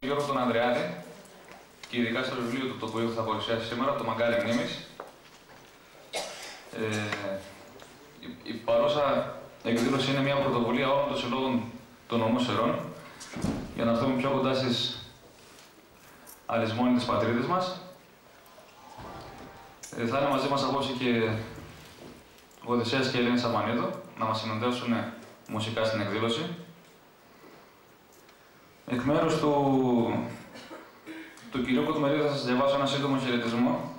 Γιώργο τον Ανδρεάδη και ειδικά στο βιβλίο του, το οποίο θα παρουσιάσει σήμερα, το Μαγκάρι Μνήμης. Η παρούσα εκδήλωση είναι μια πρωτοβουλία όλων των συλλόγων των ομόσερων για να έρθουμε πιο κοντά στις αλυσμόνητες πατρίδες μας. Θα είναι μαζί μας απόψε και ο Οδυσσέας και η Ελένη Σαμανίδου να μας συνοδεύσουν μουσικά στην εκδήλωση. Εκ μέρους του κυρίου Κοτμερίδη θα σας διαβάσω ένα σύντομο χαιρετισμό.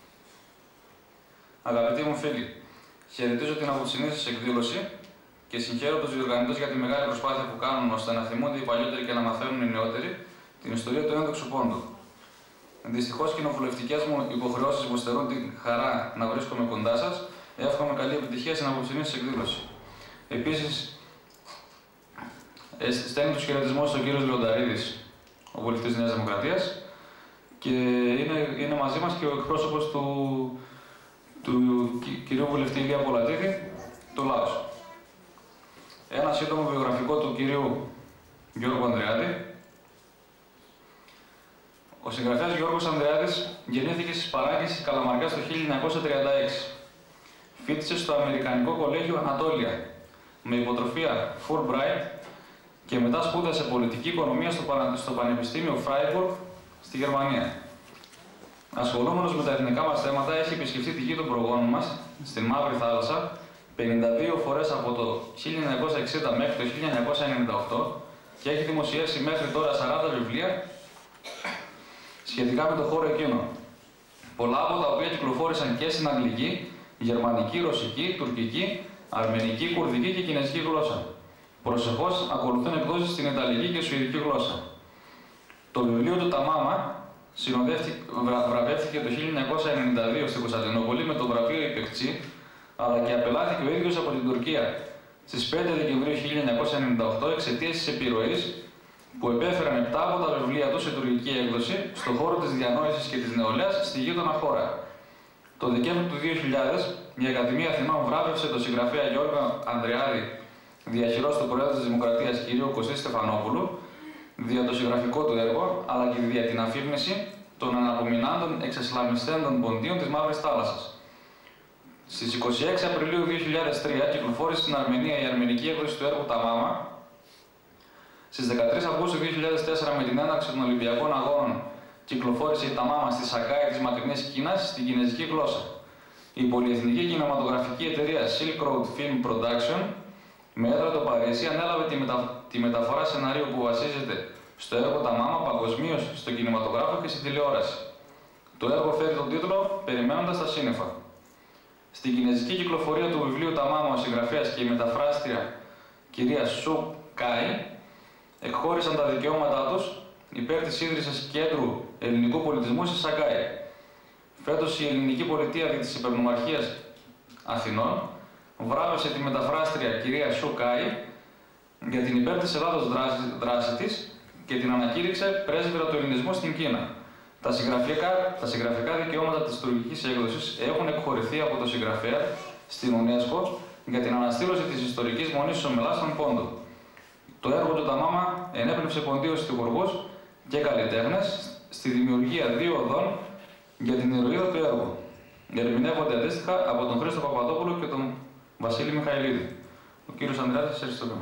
Αγαπητοί μου φίλοι, χαιρετίζω την απόψινή σας εκδήλωση και συγχαίρω τους διοργανωτές για τη μεγάλη προσπάθεια που κάνουν ώστε να θυμούνται οι παλιότεροι και να μαθαίνουν οι νεότεροι την ιστορία του ένδοξου πόντου. Δυστυχώς, κοινοβουλευτικές μου υποχρεώσεις μου στερούν την χαρά να βρίσκομαι κοντά σας. Εύχομαι καλή επιτυχία στην απόψινή σας εκδήλωση. Επίσης, στέλνει τους χαιρετισμούς στον κύριο Λεονταρίδης, ο βουλευτής της Νέας Δημοκρατίας, και είναι μαζί μας και ο εκπρόσωπος του κυρίου βουλευτή Ηλία Πολατίδη, του ΛΑΟΣ. Ένα σύντομο βιογραφικό του κυρίου Γιώργου Ανδρεάδη. Ο συγγραφέας Γιώργος Ανδρεάδης γεννήθηκε στις Παράγκες Καλαμαρκάς το 1936. Φοιτήσε στο Αμερικανικό Κολέγιο Ανατόλια με υποτροφία Fulbright και μετά σπούδασε πολιτική οικονομία στο Πανεπιστήμιο Φράιμπουργκ στη Γερμανία. Ασχολούμενος με τα εθνικά μας θέματα, έχει επισκεφτεί τη γη των προγόνων μας στην Μαύρη Θάλασσα 52 φορές από το 1960 μέχρι το 1998 και έχει δημοσιεύσει μέχρι τώρα 40 βιβλία σχετικά με το χώρο εκείνο. Πολλά από τα οποία κυκλοφόρησαν και στην αγγλική, γερμανική, ρωσική, τουρκική, αρμενική, κουρδική και κινέζικη γλώσσα. Προσεχώς ακολουθούν εκδόσεις στην ιταλική και σουηδική γλώσσα. Το βιβλίο του «Τα Μάμα» βραβεύτηκε το 1992 στην Κωνσταντινούπολη με το βραβείο Ιπεκτσί, αλλά και απελάθηκε ο ίδιος από την Τουρκία στις 5 Δεκεμβρίου 1998 εξαιτίας της επιρροής που επέφεραν 7 από τα βιβλία του σε τουρκική έκδοση στον χώρο της διανόησης και της νεολαίας στη γείτονα χώρα. Το Δεκέμβριο του 2000, η Ακαδημία Αθηνών βράβευσε τον συγγραφέα Γιώργο Ανδρεάδη, διαχειρός του Προέδρου της Δημοκρατίας κ. Κωστή Στεφανόπουλου, δια το συγγραφικό του έργο, αλλά και δια την αφήρμηση των αναπομεινάντων εξεσλαμιστέντων ποντίων της Μαύρης Θάλασσας. Στις 26 Απριλίου 2003 κυκλοφόρησε στην Αρμενία η αρμενική έκδοση του έργου «Τα Μάμα». Στις 13 Αυγούστου 2004, με την έναρξη των Ολυμπιακών Αγώνων, κυκλοφόρησε η «Τα Μάμα» στη Σαγκάη της μακρινής Κίνας στην κινέζικη γλώσσα. Η πολυεθνική κινηματογραφική εταιρεία Silk Road Film Production, με έδρα το Παρίσι, ανέλαβε τη μεταφορά σενάριου που βασίζεται στο έργο «Τα Μάμα» παγκοσμίως στον κινηματογράφο και στην τηλεόραση. Το έργο φέρει τον τίτλο «Περιμένοντας τα σύννεφα». Στην κινέζικη κυκλοφορία του βιβλίου «Τα Μάμα», ο συγγραφέας και η μεταφράστρια κυρία Σου Κάι εκχώρησαν τα δικαιώματά τους υπέρ της ίδρυσης Κέντρου Ελληνικού Πολιτισμού στη Σαγκάη. Φέτος η ελληνική πολιτεία της Υπερνομαρχίας Αθηνών βράβευσε τη μεταφράστρια κυρία Σου Κάι για την υπέρ της Ελλάδος δράση της και την ανακήρυξε πρέσβυρα του ελληνισμού στην Κίνα. Τα συγγραφικά δικαιώματα της τουρκικής έκδοσης έχουν εκχωρηθεί από τον συγγραφέα στην UNESCO για την αναστήλωση της ιστορικής μονής της Ομελάς των Πόντων. Το έργο του «Τα Μάμα» ενέπνευσε ποντίους τυπουργούς και καλλιτέχνες στη δημιουργία 2 οδών για την ηρωίδα του έργου. Ερμηνεύονται αντίστοιχα από τον Χρήστο Παπαδόπουλο και τον Βασίλη Μιχαηλίδη. Ο κύριος Ανδρεάδης, σας ευχαριστώ.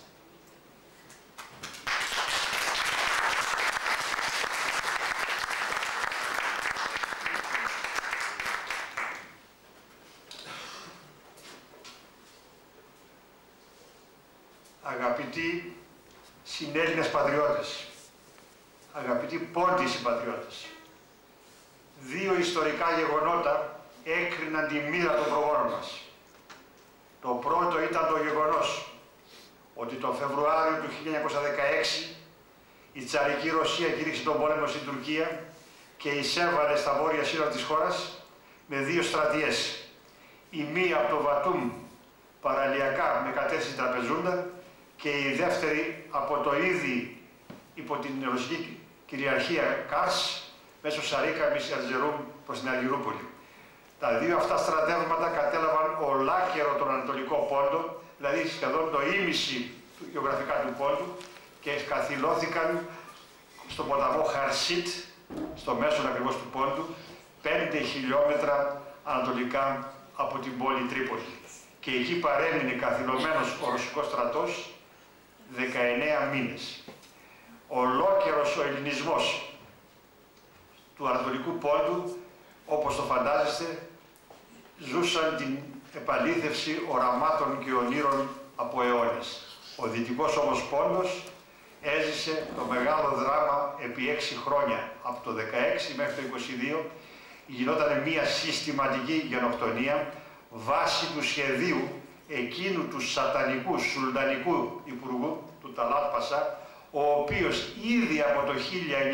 Αγαπητοί συνέλληνες πατριώτες, αγαπητοί πόντιοι συμπατριώτες, 2 ιστορικά γεγονότα έκριναν τη μοίρα των προγόνων μας. Το πρώτο ήταν το γεγονός ότι το Φεβρουάριο του 1916 η τσαρική Ρωσία κήρυξε τον πόλεμο στην Τουρκία και εισέβαλε στα βόρεια σύνορα της χώρας με 2 στρατιές. Η μία από το Βατούμ παραλιακά με κατεύθυνση Τραπεζούντα και η δεύτερη από το ήδη υπό την ρωσική κυριαρχία Κάρς μέσω Σαρίκα Μισιατζερούμ προς την Αργυρούπολη. Τα 2 αυτά στρατεύματα κατέλαβαν ολάκερο τον Ανατολικό Πόντο, δηλαδή σχεδόν το ίμιση γεωγραφικά του πόντου, και καθυλώθηκαν στον ποταμό Χαρσίτ, στο μέσον ακριβώς του Πόντου, 5 χιλιόμετρα ανατολικά από την πόλη Τρίπολη. Και εκεί παρέμεινε καθυλωμένος ο ρωσικός στρατός 19 μήνες. Ολόκερος ο ελληνισμός του Ανατολικού Πόντου, όπως το φαντάζεστε, ζούσαν την επαλήθευση οραμάτων και ονείρων από αιώνες. Ο Δυτικός όμως Πόντος έζησε το μεγάλο δράμα επί 6 χρόνια. Από το 16 μέχρι το 22 γινόταν μια συστηματική γενοκτονία βάσει του σχεδίου εκείνου του σατανικού, σουλτανικού υπουργού, του Ταλάτ Πασά, ο οποίος ήδη από το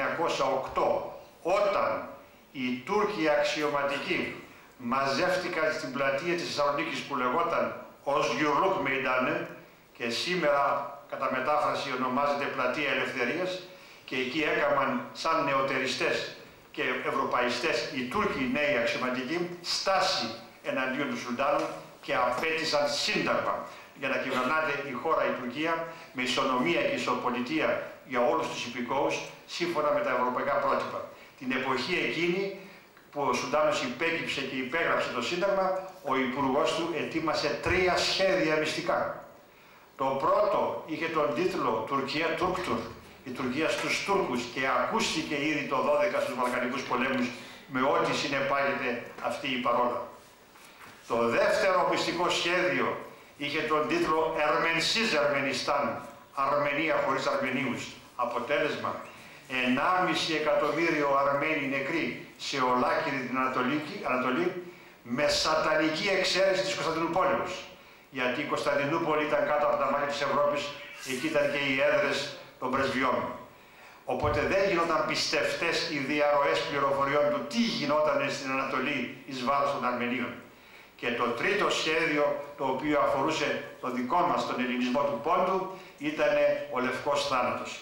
1908, όταν οι Τούρκοι αξιωματικοί μαζεύτηκαν στην πλατεία της Θεσσαλονίκης που λεγόταν Οσγιουρλούκ Μεϊντάνε και σήμερα κατά μετάφραση ονομάζεται Πλατεία Ελευθερίας, και εκεί έκαναν σαν νεοτεριστές και ευρωπαϊστές οι Τούρκοι νέοι αξιωματικοί στάση εναντίον του Σουλτάνου και απέτησαν σύνταγμα για να κυβερνάται η χώρα η Τουρκία με ισονομία και ισοπολιτεία για όλους τους υπηκόους σύμφωνα με τα ευρωπαϊκά πρότυπα. Την εποχή εκείνη που ο Σουλτάνος υπέκυψε και υπέγραψε το σύνταγμα, ο υπουργός του ετοίμασε 3 σχέδια μυστικά. Το πρώτο είχε τον τίτλο Τουρκία Τουρκτουρ, η Τουρκία στους Τούρκους, και ακούστηκε ήδη το 12 στους Βαλκανικούς πολέμους με ό,τι συνεπάγεται αυτή η παρόλα. Το δεύτερο μυστικό σχέδιο είχε τον τίτλο Ερμενσίζ Ερμενιστάν, Αρμενία χωρίς Αρμενίους. Αποτέλεσμα, 1,5 εκατομμύριο Αρμένοι νεκροί σε ολάκυρη την Ανατολή, με σατανική εξαίρεση της Κωνσταντινούπολης. Γιατί η Κωνσταντινούπολη ήταν κάτω από τα μάτια της Ευρώπης, εκεί ήταν και οι έδρες των πρεσβειών. Οπότε δεν γινόταν πιστευτές οι διαρροές πληροφοριών του τι γινόταν στην Ανατολή εις βάρος των Αρμενίων. Και το τρίτο σχέδιο, το οποίο αφορούσε τον δικό μας, τον ελληνισμό του Πόντου, ήταν ο Λευκός Θάνατος.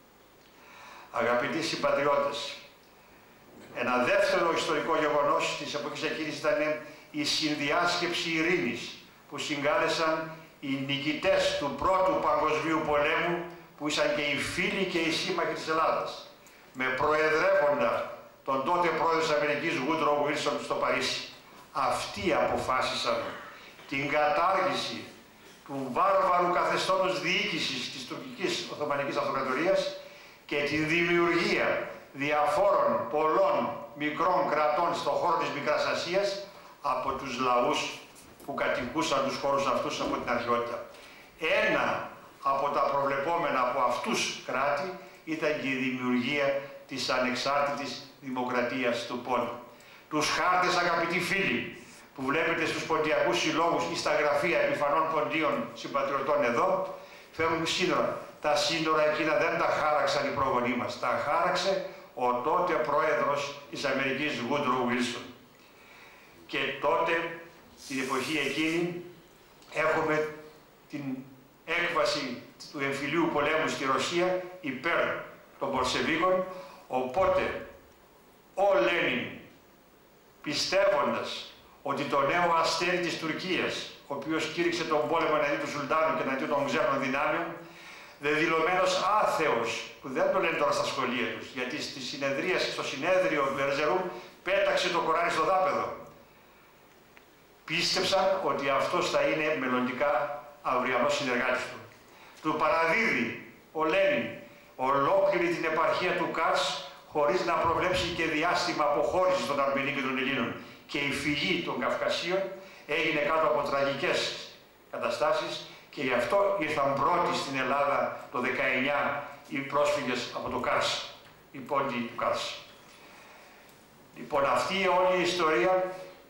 Αγαπητοί συμπατριώτες, ένα δεύτερο ιστορικό γεγονός της εποχής εκείνης ήταν η συνδιάσκεψη ειρήνης που συγκάλεσαν οι νικητές του Πρώτου Παγκοσμίου Πολέμου, που ήσαν και οι φίλοι και οι σύμμαχοι της Ελλάδας, με προεδρεύοντα τον τότε πρόεδρο της Αμερικής Woodrow Wilson στο Παρίσι. Αυτοί αποφάσισαν την κατάργηση του βάρβαρου καθεστώτος διοίκησης της τουρκικής Οθωμανικής Αυτοκρατορίας και την δημιουργία διαφόρων πολλών μικρών κρατών στον χώρο της Μικράς Ασίας από τους λαούς που κατοικούσαν τους χώρους αυτούς από την αρχαιότητα. Ένα από τα προβλεπόμενα από αυτούς κράτη ήταν και η δημιουργία της ανεξάρτητης δημοκρατίας του Πόντου. Τους χάρτες, αγαπητοί φίλοι, που βλέπετε στους ποντιακούς συλλόγους ή στα γραφεία επιφανών ποντίων συμπατριωτών εδώ, φέρουν σύνορα. Τα σύνορα εκείνα δεν τα χάραξαν οι πρόγονοί μας. Τα χάραξε ο τότε πρόεδρος της Αμερικής Woodrow Wilson. Και τότε, την εποχή εκείνη, έχουμε την έκβαση του εμφυλίου πολέμου στη Ρωσία υπέρ των Πολσεβίκων, οπότε ο Λένιν, πιστεύοντας ότι το νέο αστέρι της Τουρκίας, ο οποίος κήρυξε τον πόλεμο εναντίον του Σουλτάνου και εναντίον των ξένων δυνάμεων, δεδηλωμένος άθεος, που δεν το λένε τώρα στα σχολεία τους, γιατί στο συνέδριο του Ερζερούμ πέταξε το Κοράνι στο δάπεδο. Πίστεψαν ότι αυτός θα είναι μελλοντικά αυριανός συνεργάτης του. Του παραδίδει ο Λένιν ολόκληρη την επαρχία του Καρς, χωρίς να προβλέψει και διάστημα αποχώρησης των Αρμενίων και των Ελλήνων. Και η φυγή των Καυκασίων έγινε κάτω από τραγικές καταστάσεις, και γι' αυτό ήρθαν πρώτοι στην Ελλάδα το 19 οι πρόσφυγες από το Καρς, οι πόντιοι του Καρς. Λοιπόν, αυτή όλη η ιστορία,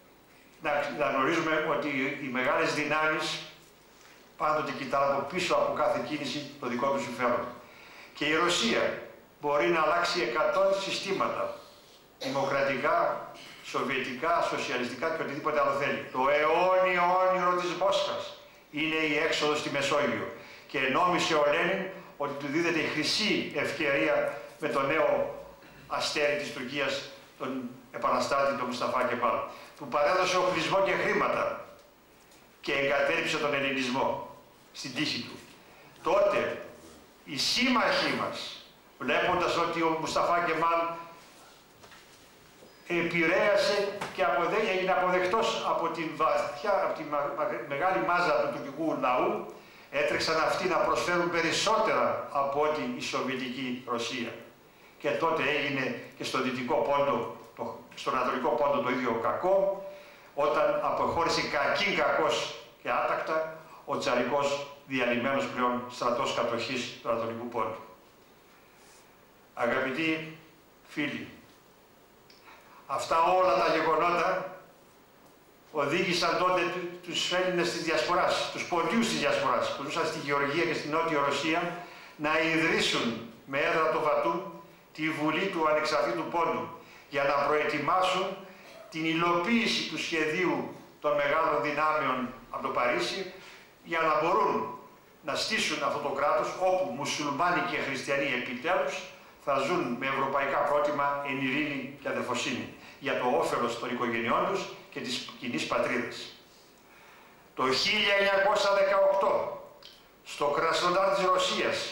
να γνωρίζουμε ότι οι μεγάλες δυνάμεις πάντοτε κοιτάνε από πίσω από κάθε κίνηση το δικό του συμφέρον. Και η Ρωσία μπορεί να αλλάξει 100 συστήματα, δημοκρατικά, σοβιετικά, σοσιαλιστικά και οτιδήποτε άλλο θέλει. Το αιώνιο όνειρο της Μόσχας είναι η έξοδος στη Μεσόγειο. Και νόμισε ο Λένιν ότι του δίδεται η χρυσή ευκαιρία με το νέο αστέρι της Τουρκίας, τον επαναστάτη, τον Μουσταφά Κεμάλ. Του παρέδωσε οπλισμό και χρήματα και εγκατέλειψε τον ελληνισμό στην τύχη του. Τότε οι σύμμαχοί μας βλέποντας ότι ο Μουσταφά Κεμάλ επηρέασε και έγινε αποδεκτός από τη μεγάλη μάζα του τουρκικού λαού, έτρεξαν αυτοί να προσφέρουν περισσότερα από ό,τι η Σοβιετική Ρωσία. Και τότε έγινε και στο Δυτικό Πόντο, στον Ανατολικό Πόντο το ίδιο κακό, όταν αποχώρησε κακήν κακός και άτακτα ο τσαρικός διαλυμένος πλέον στρατός κατοχής του Ανατολικού Πόντου. Αγαπητοί φίλοι, αυτά όλα τα γεγονότα οδήγησαν τότε τους Έλληνες της Διασποράς, τους ποντίους της Διασποράς που ζούσαν στη Γεωργία και στη Νότια Ρωσία, να ιδρύσουν με έδρα το Βατού τη Βουλή του Ανεξαρτήτου Πόντου για να προετοιμάσουν την υλοποίηση του σχεδίου των μεγάλων δυνάμεων από το Παρίσι για να μπορούν να στήσουν αυτό το κράτος όπου μουσουλμάνοι και χριστιανοί επιτέλους θα ζουν με ευρωπαϊκά πρότυπα εν ειρήνη και αδελφοσύνη για το όφελος των οικογενειών τους και της κοινής πατρίδας. Το 1918, στο Κρασνοντάρ της Ρωσίας,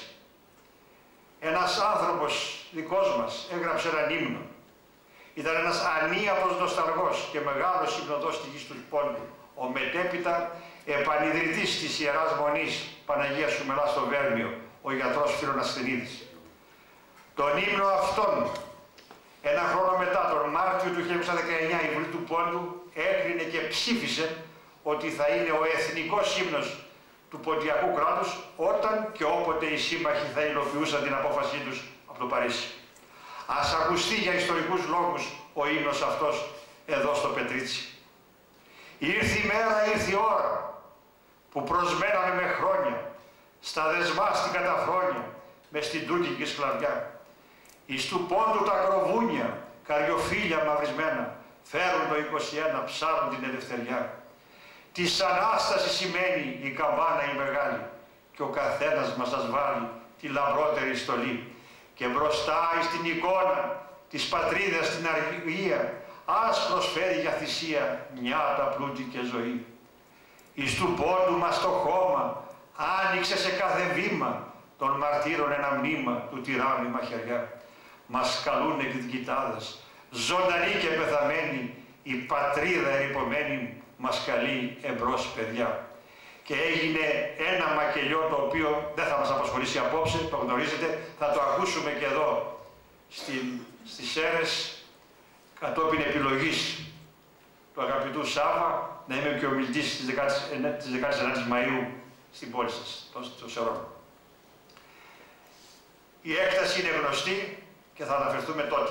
ένας άνθρωπος δικός μας έγραψε έναν ύμνο. Ήταν ένας ανίαπος νοσταλγός και μεγάλος υμνοδός της γης του Πόντου, ο μετέπειτα επανειδρυτής της Ιεράς Μονής Παναγίας Σουμελάς στο Βέρμιο, ο γιατρός Φίλων Ασθενίδης. Τον ύμνο αυτόν, ένα χρόνο μετά, τον Μάρτιο του 1919, η Βουλή του Πόντου έκρινε και ψήφισε ότι θα είναι ο εθνικός ύμνος του ποντιακού κράτους όταν και όποτε οι σύμμαχοι θα υλοποιούσαν την απόφασή τους από το Παρίσι. Ας ακουστεί για ιστορικούς λόγους ο ύμνος αυτός εδώ στο Πετρίτσι. Ήρθε η μέρα, ήρθε η ώρα που προσμέναμε με χρόνια στα δεσμά στην καταφρόνια μες στην τουρκική σκλαβιά. Εις του Πόντου τα ακροβούνια, καριοφύλια μαυρισμένα, φέρουν το 21, ψάρουν την ελευθεριά. Της Ανάστασης σημαίνει η καμπάνα η μεγάλη και ο καθένας μας σας βάλει τη λαμπρότερη στολή. Και μπροστά στην εικόνα της πατρίδας στην αργία ας προσφέρει για θυσία νιάτα, πλούτη και ζωή. Εις του Πόντου μας το χώμα άνοιξε σε κάθε βήμα των μαρτύρων ένα μνήμα του τυράννου η μαχαιριά. Μας καλούν εκδικητάδες, ζωντανοί και πεθαμένοι, η πατρίδα ερειπωμένη μας καλεί εμπρός παιδιά. Και έγινε ένα μακελιό το οποίο δεν θα μας απασχολήσει απόψε, το γνωρίζετε, θα το ακούσουμε και εδώ στις Σέρρες κατόπιν επιλογής του αγαπητού Σάβα να είμαι και ομιλητής της 19ης Μαΐου στην πόλη σας, στο Σερών. Η έκταση είναι γνωστή και θα αναφερθούμε τότε.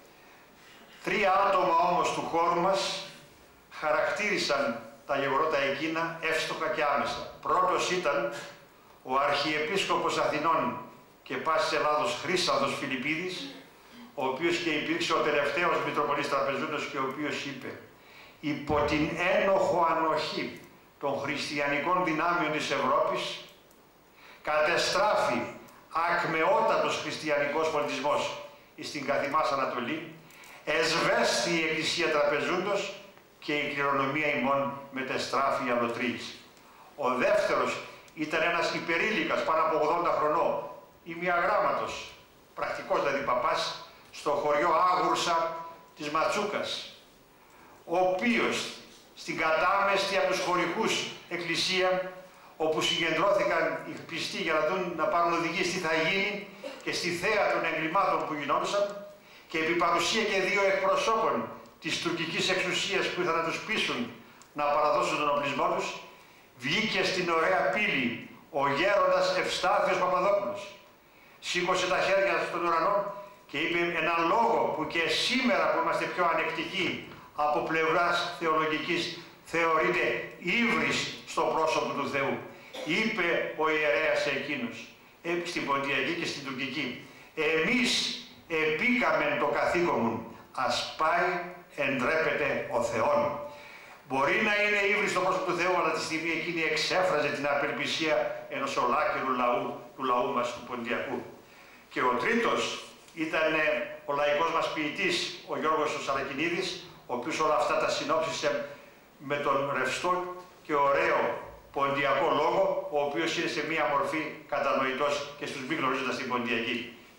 3 άτομα όμως του χώρου μας χαρακτήρισαν τα γεγονότα εκείνα εύστοχα και άμεσα. Πρώτος ήταν ο Αρχιεπίσκοπος Αθηνών και πάσης Ελλάδος Χρύσανθος Φιλιππίδης, ο οποίος και υπήρξε ο τελευταίος Μητροπολίτης Τραπεζούντος και ο οποίος είπε «Υπό την ένοχο ανοχή των χριστιανικών δυνάμεων της Ευρώπης κατεστράφει ακμεότατος χριστιανικός πολιτισμός στην καθημάς Ανατολή, εσβέστη η Εκκλησία Τραπεζούντος και η κληρονομία ημών μετεστράφει αλωτρίης». Ο δεύτερος ήταν ένας υπερήλικας πάνω από 80 χρονών, ημιαγράμματος, πρακτικός δηλαδή παπάς, στο χωριό Άγουρσα της Ματσούκας, ο οποίος στην κατάμεστη από τους χωρικούς εκκλησία, όπου συγκεντρώθηκαν οι πιστοί για να δουν, να πάρουν οδηγίες τι θα γίνει και στη θέα των εγκλημάτων που γινόντουσαν, και επί παρουσία και 2 εκπροσώπων της τουρκικής εξουσίας που ήρθαν να τους πείσουν να παραδώσουν τον οπλισμό τους, βγήκε στην ωραία πύλη ο γέροντας Ευστάθιος Παπαδόπουλος. Σήκωσε τα χέρια στον ουρανό και είπε έναν λόγο που και σήμερα που είμαστε πιο ανεκτικοί από πλευράς θεολογικής θεωρείται ύβρις στο πρόσωπο του Θεού. Είπε ο ιερέας εκείνος, στην Ποντιακή και στην Τουρκική, «Εμείς επίκαμεν το καθήκον μου, ας πάει εντρέπεται ο Θεόν». Μπορεί να είναι ύβρις στο πρόσωπο του Θεού, αλλά τη στιγμή εκείνη εξέφραζε την απελπισία ενός ολάκερου λαού, του λαού μας του Ποντιακού. Και ο τρίτος ήταν ο λαϊκός μας ποιητής, ο Γιώργος ο Σαρακινίδης, ο οποίος όλα αυτά τα συνόψισε με τον ρευστό και ωραίο ποντιακό λόγο, ο οποίος είναι σε μία μορφή κατανοητός και στους μη γνωρίζοντας την Ποντιακή.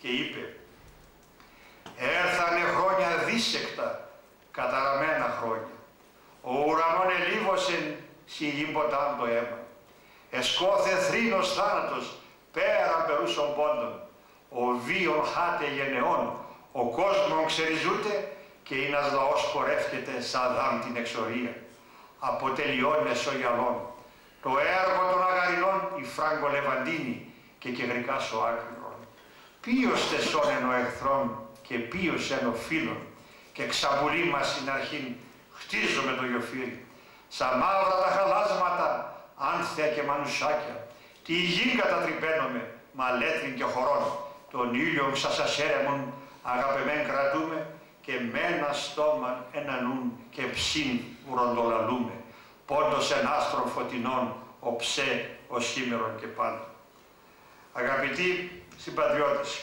και είπε «Έρθανε χρόνια δίσεκτα, καταραμένα χρόνια. Ο ουρανόν ελίβωσεν σιγήμποτάν το αίμα. Εσκόθε θρήνος θάνατος, πέραν περούσων πόντων. Ο βίον χάτε γενεών, ο κόσμον ξεριζούται και ένας λαός πορεύκεται σαν δάμ την εξορία. Αποτελειών εσωγιαλών. Το έργο των αγαρινών η Φράγκο Λεβαντίνη και γρικά σοάκρυρων. Ποιος τεσόνεν ο εχθρών και ποιος εν ο φίλων και ξαμπουλή μας στην αρχήν χτίζω με το γιοφύρι. Σαν μαύρα τα χαλάσματα, άνθια και μανουσάκια, τη γη κατατρυπαίνομαι, μαλέτριν και χωρών. Τον ήλιον ξασασέρεμον αγαπεμέν κρατούμε και με ένα στόμα ένα νουν και ψήν ουροντολαλούμε. Πόντος εν άστρων φωτεινών, οψέ ο σήμερον και πάντα. Αγαπητοί συμπατριώτες,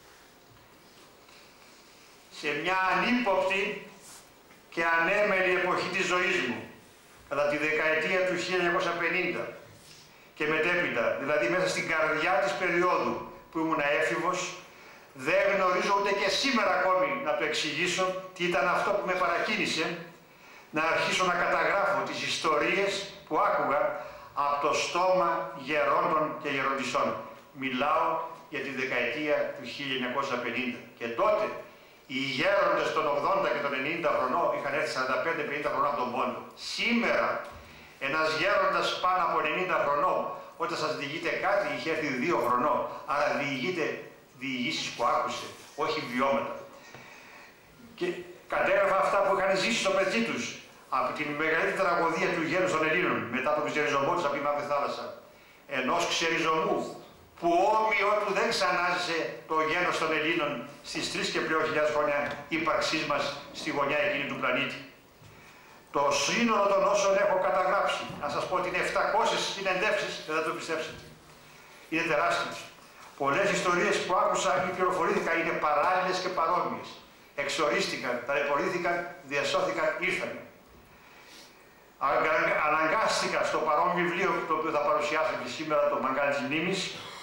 σε μια ανύποπτη και ανέμελη εποχή της ζωής μου, κατά τη δεκαετία του 1950 και μετέπειτα, δηλαδή μέσα στην καρδιά της περίοδου που ήμουν έφηβος, δεν γνωρίζω ούτε και σήμερα ακόμη να το εξηγήσω τι ήταν αυτό που με παρακίνησε να αρχίσω να καταγράφω τις ιστορίες που άκουγα από το στόμα γερόντων και γεροντισσών. Μιλάω για τη δεκαετία του 1950 και τότε οι γέροντες των 80 και των 90 χρονών είχαν έρθει 45-50 χρονών από τον πόντο. Σήμερα ένας γέροντας πάνω από 90 χρονών, όταν σας διηγείται κάτι, είχε έρθει 2 χρονών, άρα διηγείται διηγήσεις που άκουσε, όχι βιώματα. Και κατέγραφα αυτά που είχαν ζήσει στο παιδί τους από την μεγαλύτερη τραγωδία του γένους των Ελλήνων μετά τον ξεριζωμό τους από τη Μαύρη Θάλασσα. Ενός ξεριζωμού που όμοιο του δεν ξανάζησε το γένος των Ελλήνων στις 3 και πλέον χιλιάδες χρόνια ύπαρξής μας στη γωνιά εκείνη του πλανήτη. Το σύνολο των όσων έχω καταγράψει, να σας πω ότι είναι 700 συνεντεύξεις, δεν θα το πιστέψετε. Είναι τεράστιες. Πολλές ιστορίες που άκουσα ή πληροφορήθηκα είναι παράλληλες και παρόμοιες. Εξορίστηκαν, ταλαιπωρήθηκαν, διασώθηκαν, ήρθαν. Αναγκάστηκα στο παρόμοιο βιβλίο το οποίο θα παρουσιάσω και σήμερα, το Μαγκάλι της Μνήμης,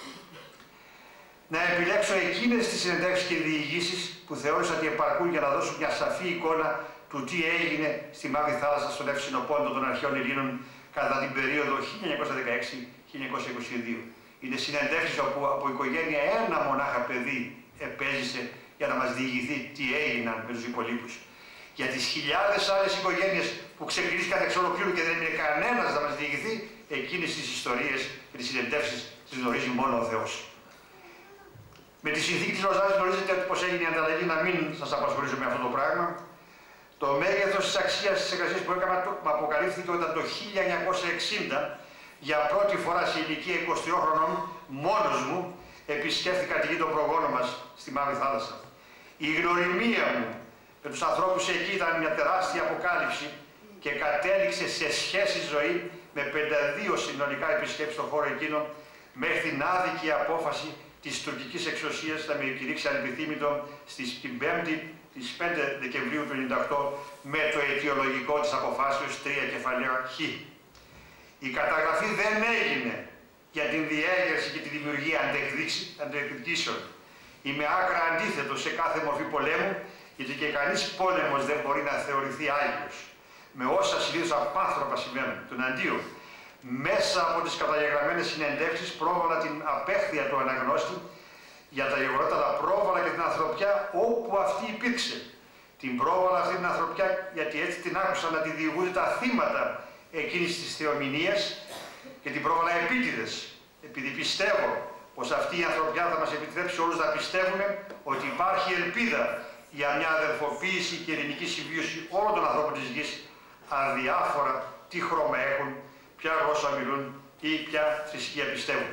να επιλέξω εκείνες τις συνεντεύξεις και διηγήσεις που θεώρησα ότι επαρκούν για να δώσουν μια σαφή εικόνα του τι έγινε στη Μαύρη Θάλασσα στον Εύξηνο Πόντο των αρχαίων Ελλήνων κατά την περίοδο 1916-1922. Είναι συνεντεύξεις όπου από οικογένεια ένα μονάχα παιδί επέζησε για να μας διηγηθεί τι έγιναν με τους υπολείπους. Για τις χιλιάδες άλλες οικογένειες που ξεκινήθηκαν εξ ολοκλήρου και δεν έμεινε κανένας να μας διηγηθεί, εκείνες τις ιστορίες και τις συνεντεύξεις τις γνωρίζει μόνο ο Θεός. Με τη συνθήκη της Λοζάνης γνωρίζετε πως έγινε η ανταλλαγή, να μην σας απασχολήσω με αυτό το πράγμα. Το μέγεθος της αξίας της εργασίας που έκανα αποκαλύφθηκε όταν το 1960 για πρώτη φορά σε ηλικία 22 χρονών μόνος μου επισκέφθηκα τη γη των προγόνων μας στη Μαύρη Θάλασσα. Η γνωριμία μου με τους ανθρώπους εκεί ήταν μια τεράστια αποκάλυψη και κατέληξε σε σχέση ζωή με 52 συνολικά επισκέψεις στον χώρο εκείνο μέχρι την άδικη απόφαση της τουρκικής εξουσίας να με κηρύξει ανεπιθύμητο την 5η της 5 Δεκεμβρίου του 1998 με το αιτιολογικό της αποφάσεως 3 κεφαλαίο Χ. Η καταγραφή δεν έγινε για την διέγερση και τη δημιουργία αντεκδικήσεων. Είμαι άκρα αντίθετο σε κάθε μορφή πολέμου, γιατί και κανείς πόλεμος δεν μπορεί να θεωρηθεί άγιος. Με όσα συνήθως απάνθρωπα συμβαίνουν. Τον αντίον, μέσα από τις καταγεγραμμένες συνεντεύξεις πρόβαλα την απέχθεια του αναγνώστη για τα γεγονότα, τα πρόβαλα και την ανθρωπιά όπου αυτή υπήρξε. Την πρόβαλα αυτή την ανθρωπιά γιατί έτσι την άκουσα να τη διηγούνται τα θύματα εκείνης της θεομηνίας και την πρόβαλα επίτηδες, επειδή πιστεύω πως αυτή η ανθρωπιά θα μας επιτρέψει όλους να πιστεύουμε ότι υπάρχει ελπίδα για μια αδελφοποίηση και ειρηνική συμβίωση όλων των ανθρώπων της γης, αδιάφορα τι χρώμα έχουν, ποια γλώσσα μιλούν ή ποια θρησκεία πιστεύουν.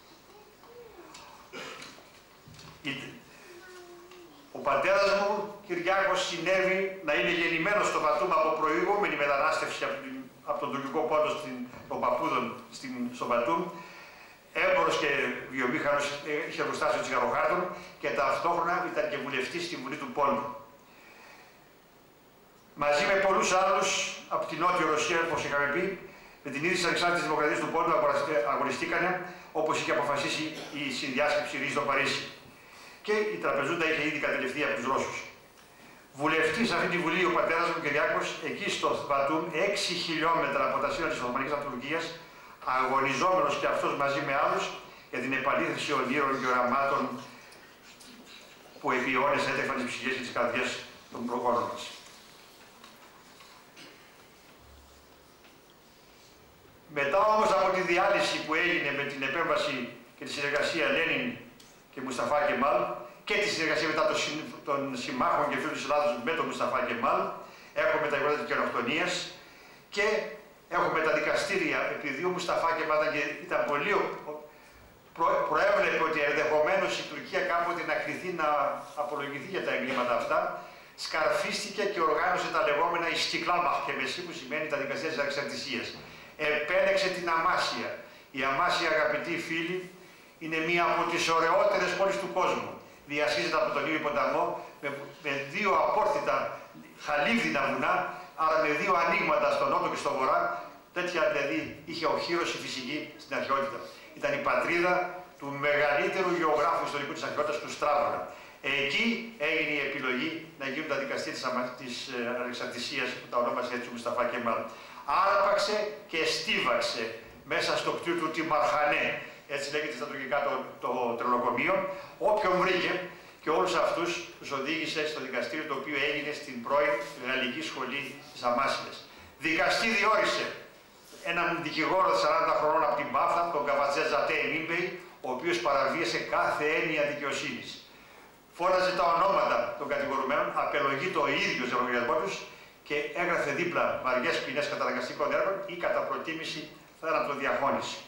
Ο πατέρας μου, Κυριάκος, συνέβη να είναι γεννημένος στο Μπατούμ από προηγούμενη μετανάστευση από τον τουρκικό πόντο των παππούδων στο Μπατούμ. Έμπορος και βιομήχανος, είχε εργοστάσιο τσιγαροχάρτων και ταυτόχρονα ήταν και βουλευτής στη Βουλή του Πόντου. Μαζί με πολλούς άλλους από την Νότια Ρωσία, όπως είχαμε πει, με την ίδρυση της Ανεξάρτητης Δημοκρατίας του Πόντου αγωνιστήκανε, όπως είχε αποφασίσει η συνδιάσκεψη Ρίζ στο Παρίσι. και η τραπεζούντα είχε ήδη κατεληφθεί από τους Ρώσους. Βουλευτής σε αυτή τη βουλή ο πατέρας μου Κυριάκος, εκεί στο Μπατούμ, 6 χιλιόμετρα από τα σύνορα της Οθωμανικής Τουρκίας, αγωνιζόμενος και αυτός μαζί με άλλους για την επαλήθευση ονείρων και οραμάτων που επί αιώνες έτρεφαν τις ψυχές και τις καρδιές των προγόνων μας. Μετά όμως από τη διάλυση που έγινε με την επέμβαση και τη συνεργασία Λένιν και Μουσταφά Κεμάλ και τη συνεργασία μετά των συμμάχων και φίλων της Ελλάδος με τον Μουσταφά Κεμάλ, έχουμε τα γεγονότα της γενοκτονίας και έχουμε τα δικαστήρια, επειδή ο Μουσταφά Κεμάλ ήταν πολύ προέβλεπε ότι ενδεχομένως η Τουρκία κάποτε να κληθεί να απολογηθεί για τα εγκλήματα αυτά, σκαρφίστηκε και οργάνωσε τα λεγόμενα Istiklal Mahkemesi, που σημαίνει τα δικαστήρια της ανεξαρτησίας. Επέλεξε την Αμάσια. Η Αμάσια, αγαπητοί φίλοι, είναι μία από τις ωραιότερες πόλεις του κόσμου. Διασχίζεται από τον Ήλιο ποταμό με δύο απόρθητα χαλίβδινα βουνά, άρα με δύο ανοίγματα στον νότο και στον βορρά. Τέτοια δηλαδή είχε οχύρωση φυσική στην αρχαιότητα. Ήταν η πατρίδα του μεγαλύτερου γεωγράφου ιστορικού της αρχαιότητας, του Στράβωνα. Εκεί έγινε η επιλογή να γίνουν τα δικαστήρια της ανεξαρτησίας, που τα ονόμασε έτσι ο Μουσταφά Κεμάλ. Άρπαξε και στίβαξε μέσα στο κτίριο του Τιμαρχανέ, έτσι λέγεται στα τουρκικά το τρελοκομείο, όποιον βρήκε, και όλους αυτούς τους οδήγησε στο δικαστήριο, το οποίο έγινε στην πρώην Γαλλική Σχολή της Αμάσιας. Δικαστή διόρισε έναν δικηγόρο 40 χρονών από την Πάφα, τον Καβατζέ Ζατέ Μίμπεϊ, ο οποίος παραβίασε κάθε έννοια δικαιοσύνης. Φόραζε τα ονόματα των κατηγορουμένων, απελογεί το ίδιο σε λογαριασμό τους και έγραφε δίπλα βαριές ποινές καταναγκαστικών έργων ή κατά προτίμηση θάνατο διαχώνηση.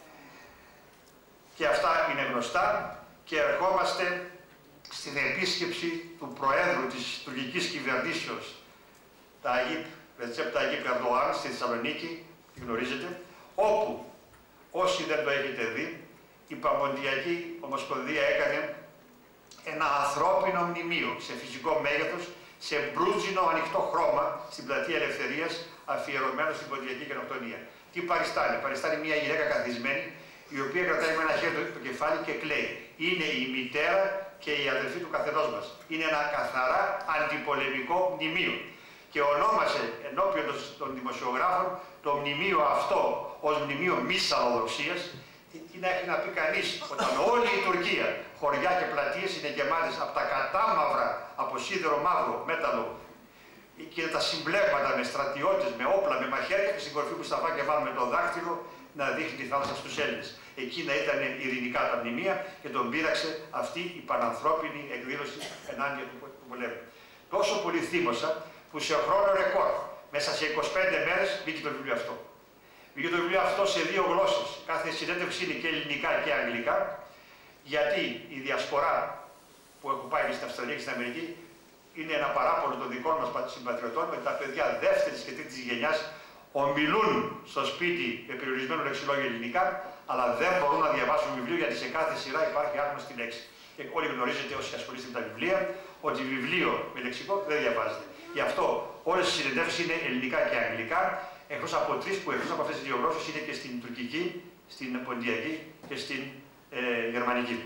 Και αυτά είναι γνωστά και ερχόμαστε στην επίσκεψη του Προέδρου της τουρκικής κυβερνήσεως, Ρετζέπ Ταγίπ Ερντογάν, στη Θεσσαλονίκη, τη γνωρίζετε, όπου, όσοι δεν το έχετε δει, η Παμποντιακή Ομοσπονδία έκανε ένα ανθρώπινο μνημείο σε φυσικό μέγεθος, σε μπρούτζινο ανοιχτό χρώμα στην Πλατεία Ελευθερίας, αφιερωμένο στην Ποντιακή Γενοκτονία. Τι παριστάνει? Παριστάνει μια γυναίκα καθισμένη, η οποία κρατάει με ένα χέρι το κεφάλι και κλαίει. Είναι η μητέρα και η αδελφή του καθενός μας. Είναι ένα καθαρά αντιπολεμικό μνημείο. Και ονόμασε ενώπιον των δημοσιογράφων το μνημείο αυτό ως μνημείο μη σαλοδοξίας. Τι να έχει να πει κανείς όταν όλη η Τουρκία, χωριά και πλατείες είναι γεμάτες από τα κατάμαυρα, από σίδερο μαύρο, μέταλλο, και τα συμπλέγματα με στρατιώτες, με όπλα, με μαχαίρια, και στην κορφή που Μουσταφά Κεμάλ με το δάχτυλο να δείχνει τη θάλασσα στους Έλληνες. Εκεί να ήταν ειρηνικά τα μνημεία και τον πείραξε αυτή η πανανθρώπινη εκδήλωση ενάντια του πολέμου. Τόσο πολύ θύμωσα που σε χρόνο ρεκόρ, μέσα σε 25 μέρες, μπήκε το βιβλίο αυτό. Βγήκε το βιβλίο αυτό σε 2 γλώσσες. Κάθε συνέντευξη είναι και ελληνικά και αγγλικά, γιατί η διασπορά που έχουν πάει στην Αυστραλία και στην Αμερική είναι ένα παράπονο των δικών μας συμπατριωτών, με τα παιδιά δεύτερης και τρίτης γενιάς ομιλούν στο σπίτι με περιορισμένο λεξιλόγιο ελληνικά, αλλά δεν μπορούν να διαβάσουν βιβλίο, γιατί σε κάθε σειρά υπάρχει άγνωστη λέξη. Και όλοι γνωρίζετε, όσοι ασχολείστε με τα βιβλία, ότι βιβλίο με λεξικό δεν διαβάζεται. Γι' αυτό όλες οι συνεντεύξεις είναι ελληνικά και αγγλικά, εκτός από 3 που εκτός από αυτές τις 2 γλώσσες είναι και στην τουρκική, στην ποντιακή και στην γερμανική.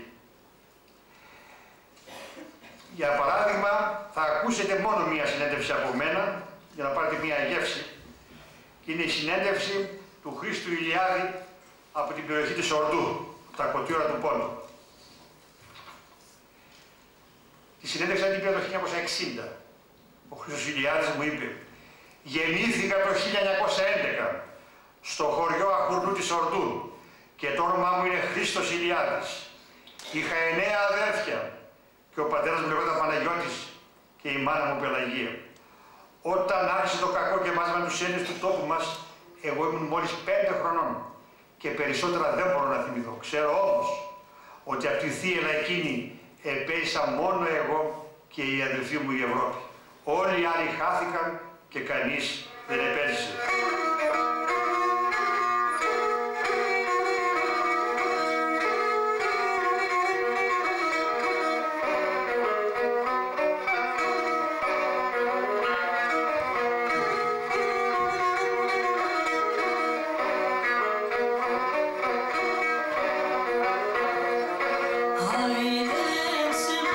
Για παράδειγμα, θα ακούσετε μόνο μία συνέντευξη από μένα, για να πάρετε μία γεύση. Είναι η συνέντευξη του Χρήστου Ηλιάδη από την περιοχή της Ορδού, από τα Κωτήρα του Πόντου. Τη συνέντευξη την πήρα το 1960. Ο Χρήστος Ηλιάδης μου είπε: «Γεννήθηκα το 1911 στο χωριό Αχουρνού της Ορδού και το όνομά μου είναι Χρήστος Ηλιάδης. Είχα 9 αδέρφια και ο πατέρας μου λεγόταν Παναγιώτης και η μάνα μου Πελαγία. Όταν άρχισε το κακό και μάζεμα τους Έλληνες του τόπου μας, εγώ ήμουν μόλις 5 χρονών και περισσότερα δεν μπορώ να θυμηθώ. Ξέρω όμως ότι από τη θύελα εκείνη επέζησα μόνο εγώ και η αδελφή μου η Ευρώπη. Όλοι οι άλλοι χάθηκαν και κανείς δεν επέζησε». I dance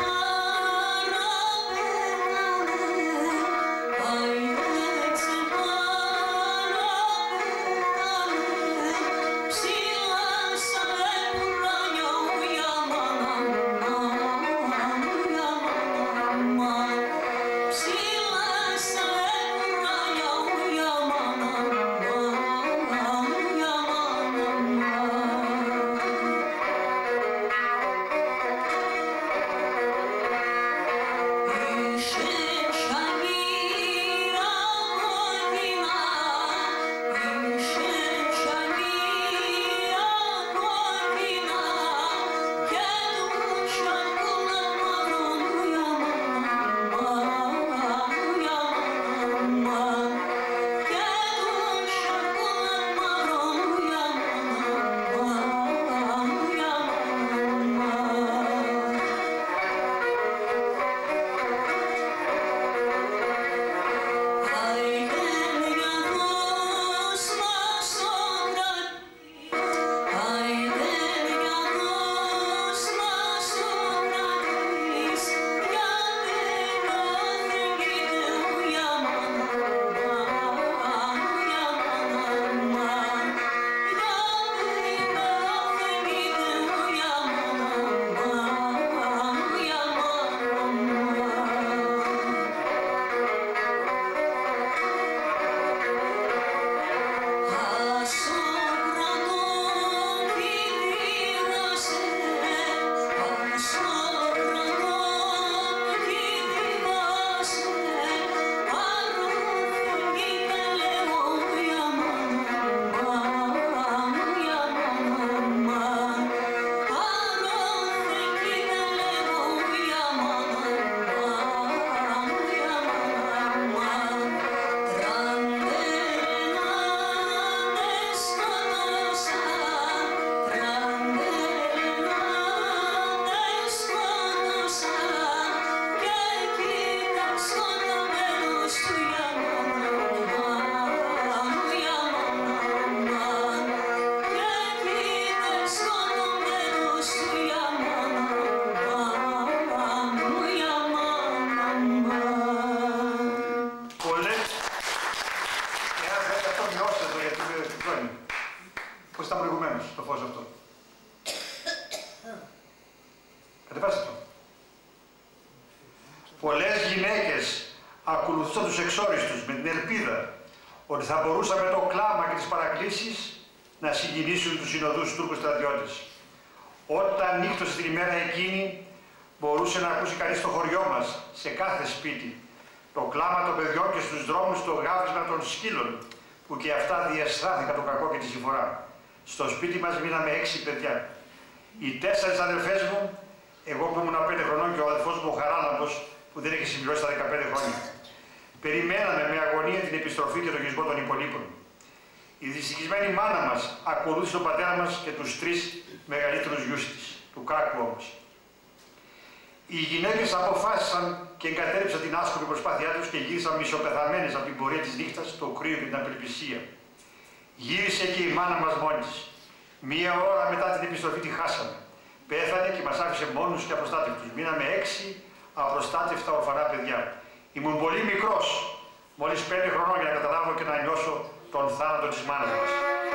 Πολλές γυναίκες ακολουθούσαν τους εξόριστους με την ελπίδα ότι θα μπορούσαν με το κλάμα και τις παρακλήσεις να συγκινήσουν τους συνοδούς Τούρκους στρατιώτες. Όταν νύχτωσε την ημέρα εκείνη, μπορούσε να ακούσει κανείς στο χωριό μας, σε κάθε σπίτι, το κλάμα των παιδιών και στους δρόμους το γάβρισμα των σκύλων, που και αυτά διαστράφηκαν το κακό και τη συμφορά. Στο σπίτι μας μείναμε 6 παιδιά. Οι 4 αδελφές μου, εγώ που ήμουν 5 χρονών και ο αδελφός μου ο Χαράλαμπος, που δεν έχει συμπληρώσει τα 15 χρόνια. Περιμέναμε με αγωνία την επιστροφή και τον γυρισμό των υπολείπων. Η δυστυχισμένη μάνα μας ακολούθησε τον πατέρα μας και τους 3 μεγαλύτερους γιους της, του Κάκου όμως. Οι γυναίκες αποφάσισαν και εγκατέλειψαν την άσκοπη προσπάθειά τους και γύρισαν μισοπεθαμένες από την πορεία της νύχτας, το κρύο και την απελπισία. Γύρισε και η μάνα μας μόνη της. 1 ώρα μετά την επιστροφή τη χάσαμε. Πέθανε και μας άφησε μόνους και απροστάτευτους. Μείναμε 6 απροστάτευτα ορφανά παιδιά. Ήμουν πολύ μικρός, μόλις 5 χρονών, για να καταλάβω και να νιώσω τον θάνατο της μάνας μας.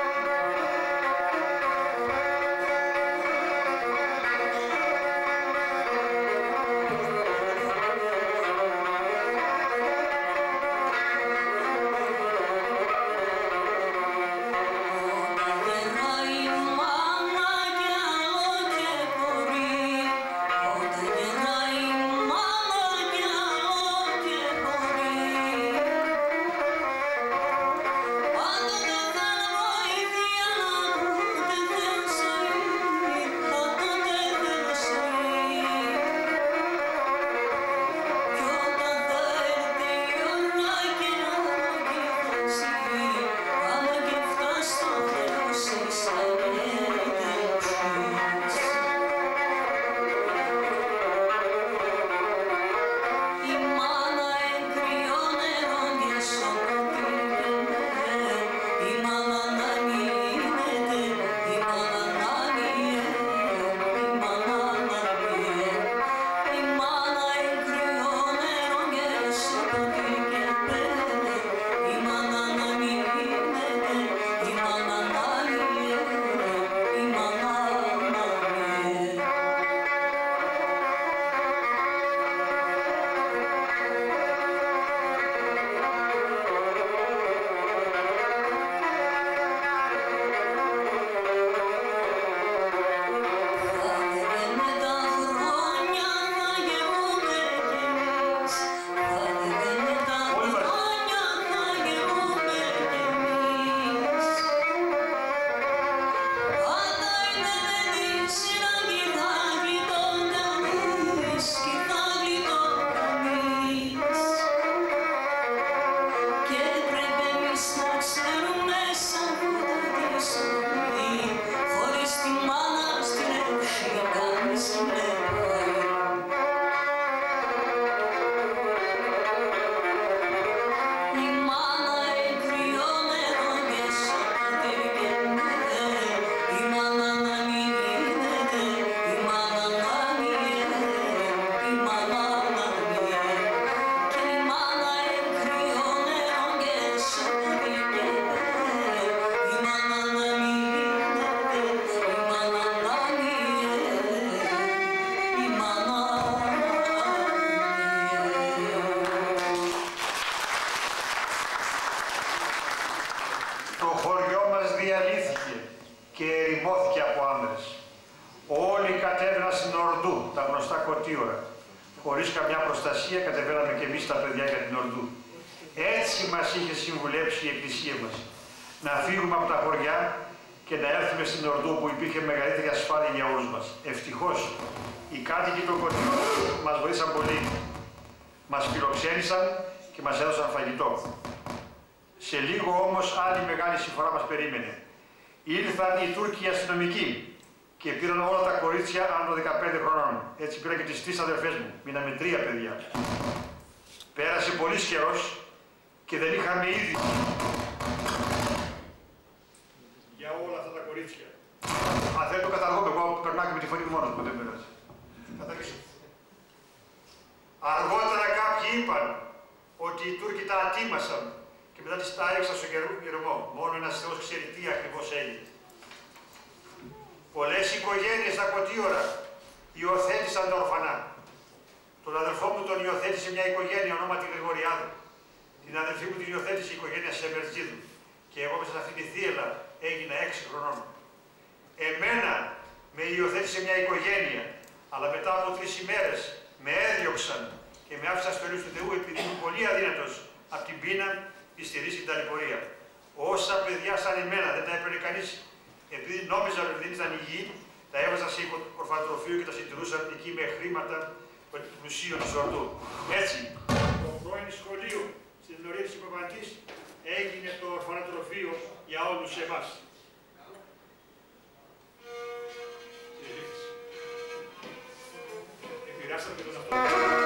Χωρίς καμιά προστασία κατεβαίναμε και εμείς τα παιδιά για την Ορδού. Έτσι μας είχε συμβουλέψει η Εκκλησία μας. Να φύγουμε από τα χωριά και να έρθουμε στην Ορδού που υπήρχε μεγαλύτερη ασφάλεια για όλους μας. Ευτυχώς, οι κάτοικοι των Κωτιών μας βοήθησαν πολύ. Μας φιλοξένησαν και μας έδωσαν φαγητό. Σε λίγο όμως άλλη μεγάλη συμφορά μας περίμενε. Ήλθαν οι Τούρκοι αστυνομικοί και πήραν όλα τα κορίτσια άνω των 15 χρονών. Έτσι πήραν και τις 3 αδερφές μου. Μείναμε 3 παιδιά. Πέρασε πολύς καιρός και δεν είχαμε ήδη για όλα αυτά τα κορίτσια. Αν δεν το καταργώ, εγώ περνάω και με τη φωνή μου μόνος μου, δεν πειράζει. Καταργήσω. Αργότερα κάποιοι είπαν ότι οι Τούρκοι τα ατίμασαν και μετά τις τα έριξαν στο κερμό. Μόνο ένας Θεός ξέρει τι ακριβώς έγινε. Πολλές οικογένειες στα Κωτίωρα υιοθέτησαν τα ορφανά. Τον αδελφό μου τον υιοθέτησε μια οικογένεια ονόματι Γρηγοριάδου. Την αδελφή μου την υιοθέτησε η οικογένεια Σεμερτζίδου. Και εγώ μέσα σε αυτή τη θύελα έγινα 6 χρονών. Εμένα με υιοθέτησε μια οικογένεια, αλλά μετά από 3 ημέρες με έδιωξαν και με άφησαν στο έλεος του Θεού επειδή ήμουν πολύ αδύνατος από την πείνα, τη στηρίζει την ταλαιπωρία. Όσα παιδιά σαν εμένα δεν τα έπαιρνε κανείς, επειδή νόμιζα ότι δεν ήταν υγιή, τα έβαζα σε ορφανοτροφείο και τα συντηρούσαν εκεί με χρήματα πλουσίων του ζωρτού. Έτσι, το πρώην σχολείο στην Λωρία της Υποβαντής έγινε το ορφανοτροφείο για όλους εμάς. Επηρεάσαμε και τον αυτό.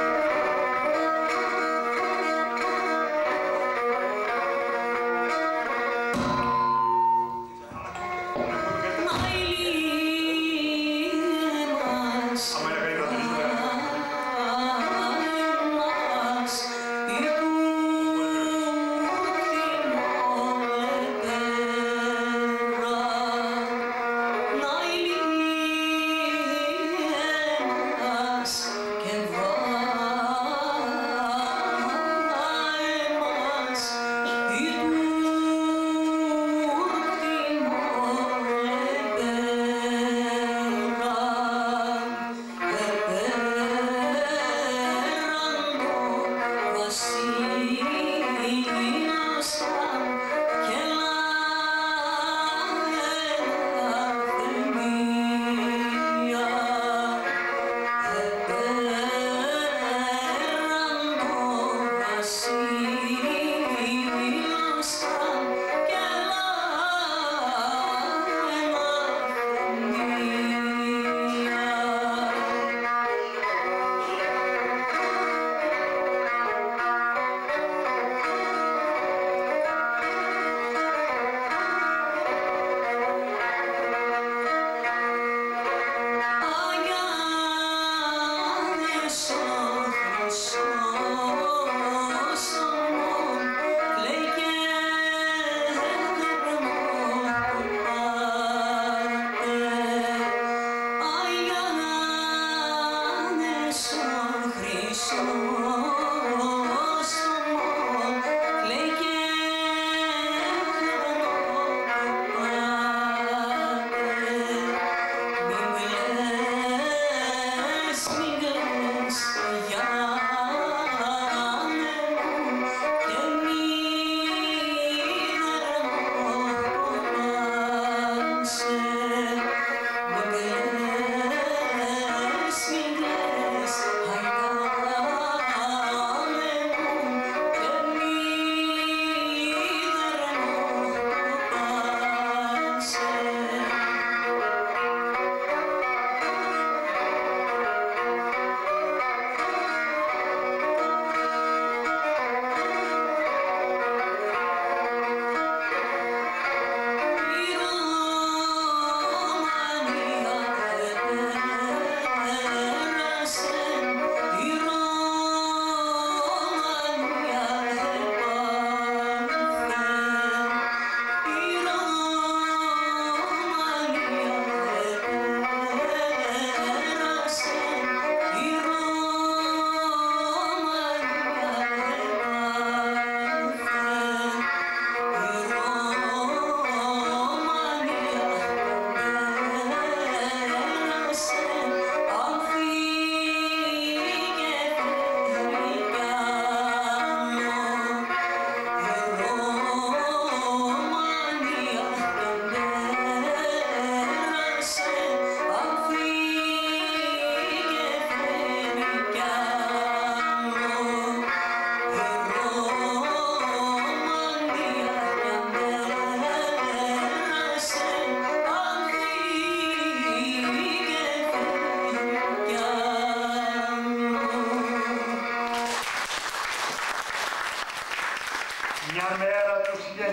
Μια μέρα του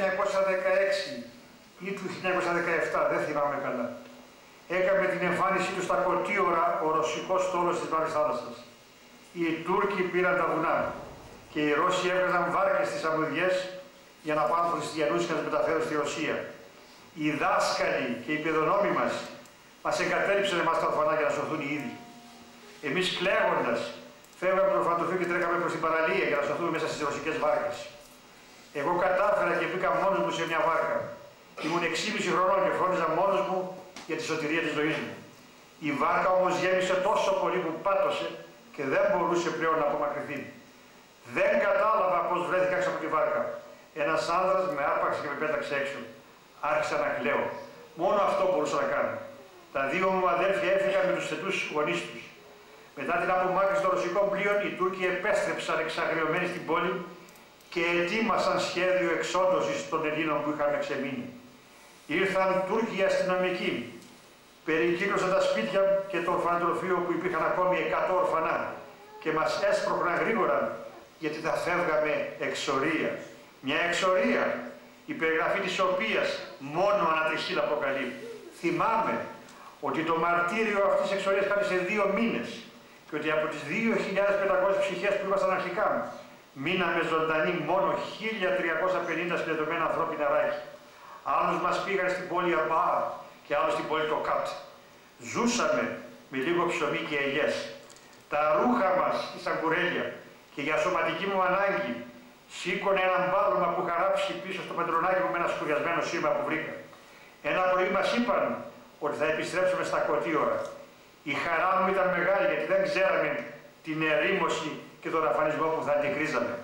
1916 ή του 1917, δεν θυμάμαι καλά, έκαμε την εμφάνισή του στα Κωτίωρα ο ρωσικός στόλος της Μαύρης Θάλασσας. Οι Τούρκοι πήραν τα βουνά και οι Ρώσοι έβγαζαν βάρκες στις αμμουδιές για να πάνε στους χριστιανούς και να τους μεταφέρουν στη Ρωσία. Οι δάσκαλοι και οι παιδονόμοι μας εγκατέλειψαν εμάς τα ορφανά για να σωθούν οι ίδιοι. Εμείς κλαίγοντας Φεύγαμε από το φαντοφείο και τρέχαμε προς την παραλία για να σωθούμε μέσα στις ρωσικές βάρκες. Εγώ κατάφερα και μπήκα μόνος μου σε μια βάρκα. Ήμουν 6,5 χρονών και φρόντιζα μόνος μου για τη σωτηρία της ζωής μου. Η βάρκα όμως γέμισε τόσο πολύ που πάτωσε και δεν μπορούσε πλέον να απομακρυνθεί. Δεν κατάλαβα πώς βρέθηκα έξω από τη βάρκα. Ένας άνδρας με άρπαξε και με πέταξε έξω. Άρχισα να κλαίω. Μόνο αυτό μπορούσα να κάνω. Τα δύο μου αδέλφια έφυγαν με τους θετούς γονείς τους. Μετά την απομάκρυνση των ρωσικών πλοίων, οι Τούρκοι επέστρεψαν εξαγριωμένοι στην πόλη και ετοίμασαν σχέδιο εξόντωσης των Ελλήνων που είχαν ξεμείνει. Ήρθαν Τούρκοι αστυνομικοί, περικύκλωσαν τα σπίτια και το ορφανοτροφείο που υπήρχαν ακόμη 100 ορφανά και μας έσπρωχναν γρήγορα γιατί θα φεύγαμε εξορία. Μια εξορία, η περιγραφή της οποίας μόνο ανατριχίλα αποκαλεί. Θυμάμαι ότι το μαρτύριο αυτής της εξορίας κράτησε 2 μήνες και ότι από τις 2.500 ψυχές που ήμασταν αρχικά μείναμε ζωντανοί μόνο 1.350 σκελετωμένα ανθρώπινα ράκη. Άλλους μας πήγαν στην πόλη Αρμπά και άλλους στην πόλη Τοκάτ. Ζούσαμε με λίγο ψωμί και ελιές. Τα ρούχα μας ήσαν κουρέλια και για σωματική μου ανάγκη σήκωνε ένα μπάλωμα που είχα ράψει πίσω στο παντρονάκι μου με ένα σκουριασμένο σύρμα που βρήκα. Ένα πρωί μας είπαν ότι θα επιστρέψουμε στα κωτήωρα. Η χαρά μου ήταν μεγάλη γιατί δεν ξέραμε την ερήμωση και τον αφανισμό που θα αντικρίζαμε.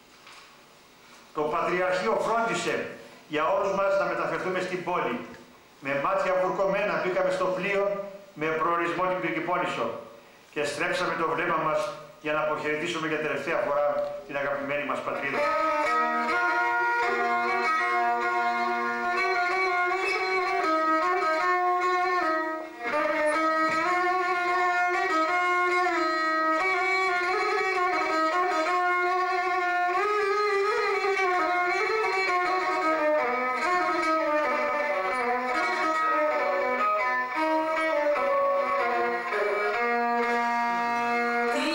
Το Πατριαρχείο φρόντισε για όλους μας να μεταφερθούμε στην πόλη. Με μάτια βουρκωμένα μπήκαμε στο πλοίο με προορισμό την Πυργιπώνησο και στρέψαμε το βλέμμα μας για να αποχαιρετήσουμε για τελευταία φορά την αγαπημένη μας πατρίδα.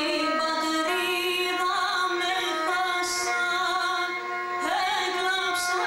Την πατρίδα με χάσα, έγραψα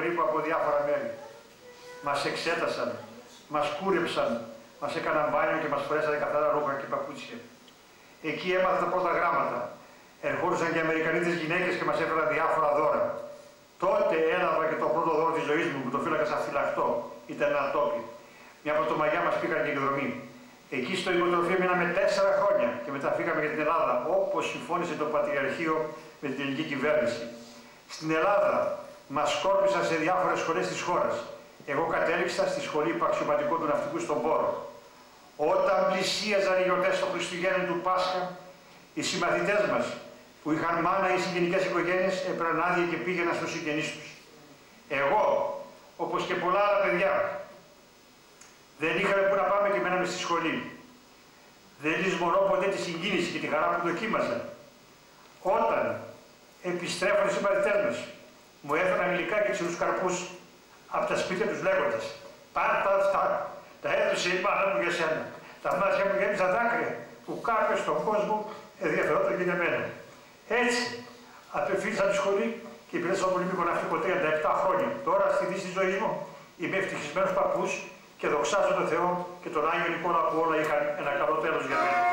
περίπου από διάφορα μέρη. Μας εξέτασαν, μας κούρεψαν, μας έκαναν μπάνιο και μας φορέσανε καθαρά ρούχα και παπούτσια. Εκεί έμαθα τα πρώτα γράμματα. Ερχόντουσαν και Αμερικανίτες γυναίκες και μας έφεραν διάφορα δώρα. Τότε έλαβα και το πρώτο δώρο της ζωής μου που το φύλακα σαν φυλαχτό. Ήταν ένα τόπι. Μια πρωτομαγιά μας πήγαν και εκδρομή. Εκεί στο υποτροφείο μείναμε 4 χρόνια και μετά φύγαμε για την Ελλάδα, όπως συμφώνησε το Πατριαρχείο με την ελληνική κυβέρνηση. Στην Ελλάδα μας σκόρπισαν σε διάφορες σχολές της χώρας. Εγώ κατέληξα στη Σχολή Υπαξιωματικού του Ναυτικού στον Πόρο. Όταν πλησίαζαν οι γιορτές των Χριστουγέννων του Πάσχα, οι συμμαθητές μας που είχαν μάνα ή συγγενικές οικογένειες έπαιρναν άδεια και πήγαιναν στους συγγενείς τους. Εγώ, όπως και πολλά άλλα παιδιά, δεν είχαμε που να πάμε και μέναμε στη σχολή. Δεν λησμονώ ποτέ τη συγκίνηση και τη χαρά που δοκίμαζα. Όταν επιστρέφουν οι συμμαθητές μας, μου έφεραν υλικά και ξηρούς καρπούς από τα σπίτια τους λέγοντας «Πάρτα αυτά, τα έδωσε η μάνα μου για σένα». Τα μάτια μου γέμιζαν δάκρυα που κάποιος στον κόσμο ενδιαφερόταν και για μένα. Έτσι, απευθύνθησα τη σχολή και υπηρέτησα στον πολεμικό ναυτικό 37 χρόνια. Τώρα, στη δύση της ζωής μου, είμαι ευτυχισμένος παππούς και δοξάζω τον Θεό και τον Άγιο Νικόλα που όλα είχαν ένα καλό τέλος για μένα.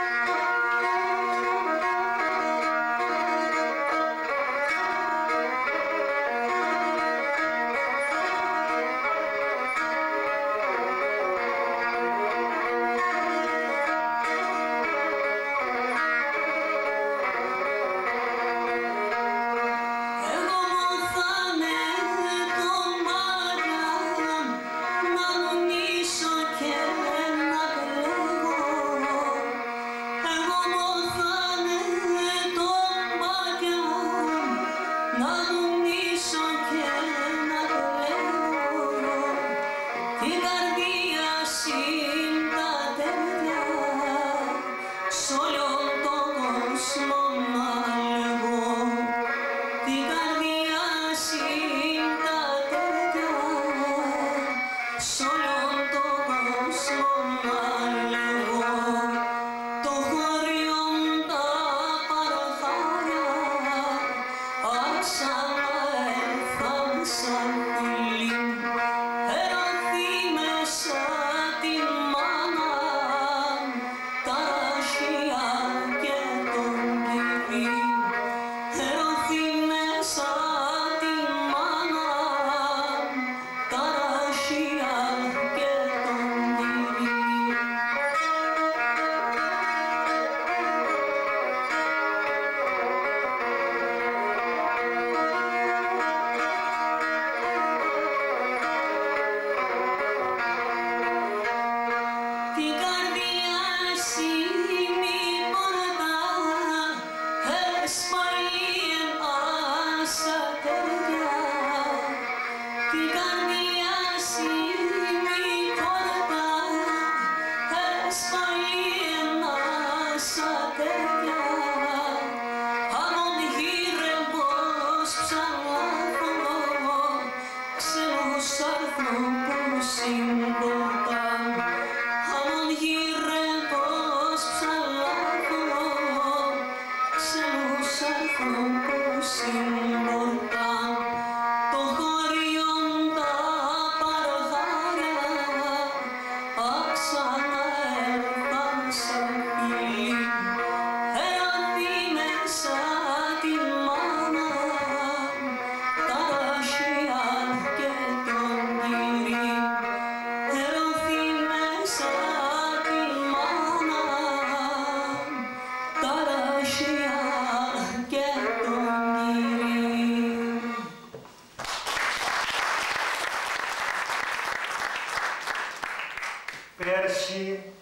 Πέρσι,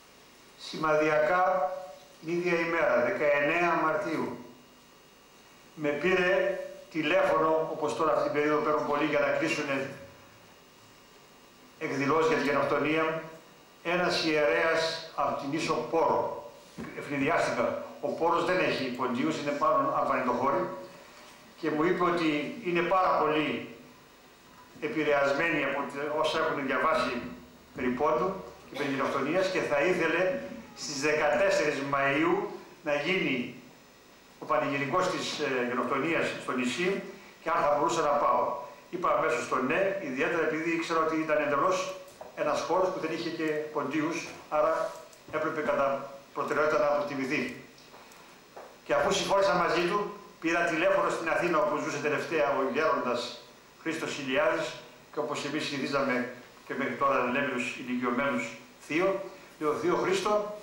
σημαδιακά, ίδια ημέρα, 19 Μαρτίου, με πήρε τηλέφωνο, όπως τώρα αυτή την περίοδο παίρνουν πολλοί για να κλείσουν εκδηλώσεις για τη γενοκτονία, ένας ιερέας από την Ίσο Πόρο. Ευνηδιάστηκα. Ο Πόρος δεν έχει ποντίους, είναι πάνω αμβανιτοχώρη και μου είπε ότι είναι πάρα πολύ επηρεασμένοι από όσα έχουν διαβάσει περί πόντου και περί γενοκτονίας και θα ήθελε στις 14 Μαΐου να γίνει ο πανηγυρικός της γενοκτονίας στο νησί και αν θα μπορούσα να πάω. είπα αμέσως το ναι, ιδιαίτερα επειδή ήξερα ότι ήταν εντελώς ένας χώρος που δεν είχε και ποντίους, άρα έπρεπε κατά προτεραιότητα να προτιμηθεί. Και αφού συμφώνησα μαζί του, πήρα τηλέφωνο στην Αθήνα όπου ζούσε τελευταία ο γέροντας Χρήστος Ηλιάδης και όπως εμείς συνηθίζαμε και μέχρι τώρα λέμε τους ηλικιωμένους θείο, λέω θείο Χρήστο,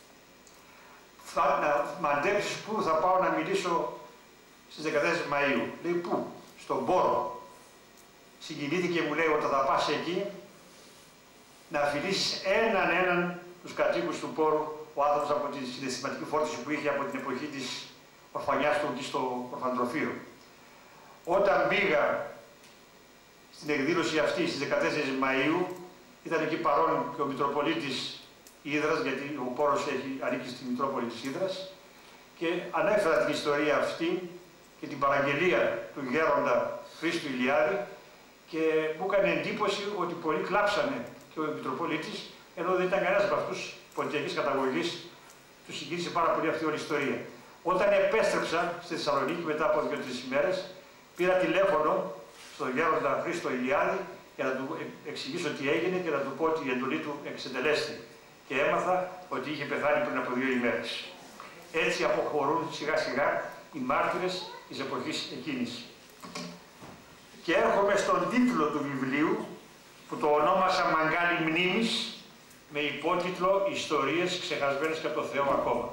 θα μαντέψεις πού θα πάω να μιλήσω στις 14 Μαΐου. Λέει πού, στον Πόρο. Συγκινήθηκε, μου λέει, όταν θα πας εκεί να φιλήσεις έναν τους κατοίκους του Πόρου, ο άνθρωπος από τη συναισθηματική φόρτιση που είχε από την εποχή της ορφανιάς του εκεί στο ορφανοτροφείο. Όταν πήγα στην εκδήλωση αυτή στις 14 Μαΐου, ήταν εκεί παρόν και ο Μητροπολίτης Ύδρας, γιατί ο Πόρος ανήκει στη Μητρόπολη της Ύδρας, και ανέφερα την ιστορία αυτή και την παραγγελία του γέροντα Χρήστου Ηλιάδη και μου έκανε εντύπωση ότι πολλοί κλάψανε και ο Μητροπολίτης, ενώ δεν ήταν κανένας από αυτούς ποντιακής καταγωγής, του συγκίνησε πάρα πολύ αυτή η όλη ιστορία. Όταν επέστρεψα στη Θεσσαλονίκη μετά από 2-3 ημέρες, πήρα τηλέφωνο στον γέροντα Χρήστο Ηλιάδη για να του εξηγήσω τι έγινε και να του πω ότι η εντολή του εξετελέστη. Και έμαθα ότι είχε πεθάνει πριν από 2 ημέρες. Έτσι αποχωρούν σιγά σιγά οι μάρτυρες της εποχής εκείνης. Και έρχομαι στον τίτλο του βιβλίου που το ονόμασα Μαγκάλι Μνήμης, με υπότιτλο «Ιστορίες ξεχασμένες και από το Θεό ακόμα».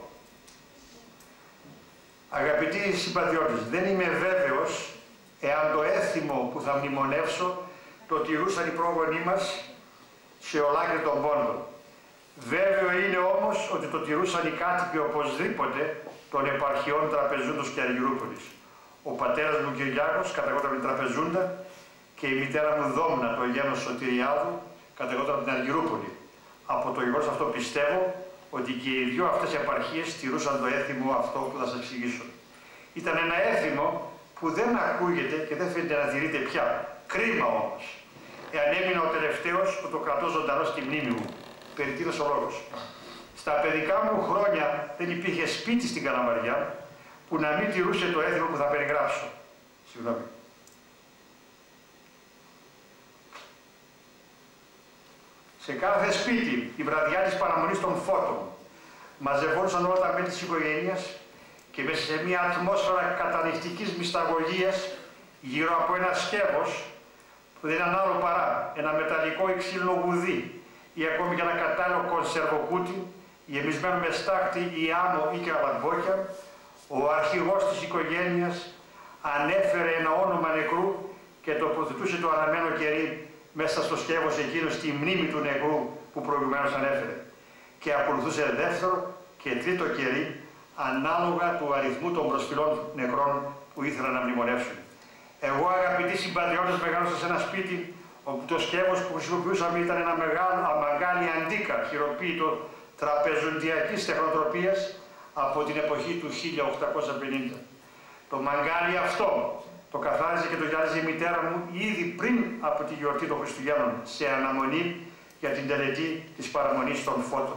Αγαπητοί συμπατριώτες, δεν είμαι βέβαιος εάν το έθιμο που θα μνημονεύσω το τηρούσαν οι πρόγονοί μας σε ολάκρη τον πόντο. Βέβαιο είναι όμως ότι το τηρούσαν οι κάτοικοι οπωσδήποτε των επαρχιών Τραπεζούντος και Αργυρούπολης. Ο πατέρας μου Κυριάκος καταγόταν από την Τραπεζούντα και η μητέρα μου Δόμνα, το γένος Σωτηριάδου, καταγόταν από την Αργυρούπολη. Από το γεγονός αυτό πιστεύω ότι και οι δύο αυτές επαρχίες τηρούσαν το έθιμο αυτό που θα σας εξηγήσω. Ήταν ένα έθιμο που δεν ακούγεται και δεν φαίνεται να τηρείται πια. Κρίμα όμως, εάν έμεινα ο τελευταίος που το κρατώ ζωντανό στη μνήμη μου. Περί τίνος ο λόγος. Στα παιδικά μου χρόνια δεν υπήρχε σπίτι στην Καλαμαριά που να μην τηρούσε το έθιμο που θα περιγράψω. Συγγνώμη. Σε κάθε σπίτι, η βραδιά της παραμονής των φώτων, μαζευόντουσαν όλα τα μέλη της οικογένειας και μέσα σε μια ατμόσφαιρα κατανυχτικής μυσταγωγίας γύρω από ένα σκεύος που δεν ήταν άλλο παρά ένα μεταλλικό ή ξύλινο γουδί ή ακόμη και ένα κατάλληλο κονσερβοκούτι γεμισμένο με στάχτη ή άμμο ή και αλαμπόκια, ο αρχηγός της οικογένειας ανέφερε ένα όνομα νεκρού και τοποθετούσε το αναμένο κερί μέσα στο σκεύος εκείνο στη μνήμη του νεκρού που προηγουμένως ανέφερε. Και ακολουθούσε δεύτερο και τρίτο κερί ανάλογα του αριθμού των προσφυλών νεκρών που ήθελαν να μνημονεύσουν. Εγώ, αγαπητοί συμπατριώτες, μεγάλωσα σε ένα σπίτι όπου το σκεύος που χρησιμοποιούσαμε ήταν ένα μαγκάλι αντίκα χειροποίητο τραπεζουντιακής τεχνοτροπίας από την εποχή του 1850. Το μαγκάλι αυτό το καθάριζε και το γυάλιζε η μητέρα μου ήδη πριν από τη γιορτή των Χριστουγέννων, σε αναμονή για την τελετή της παραμονής των φώτων.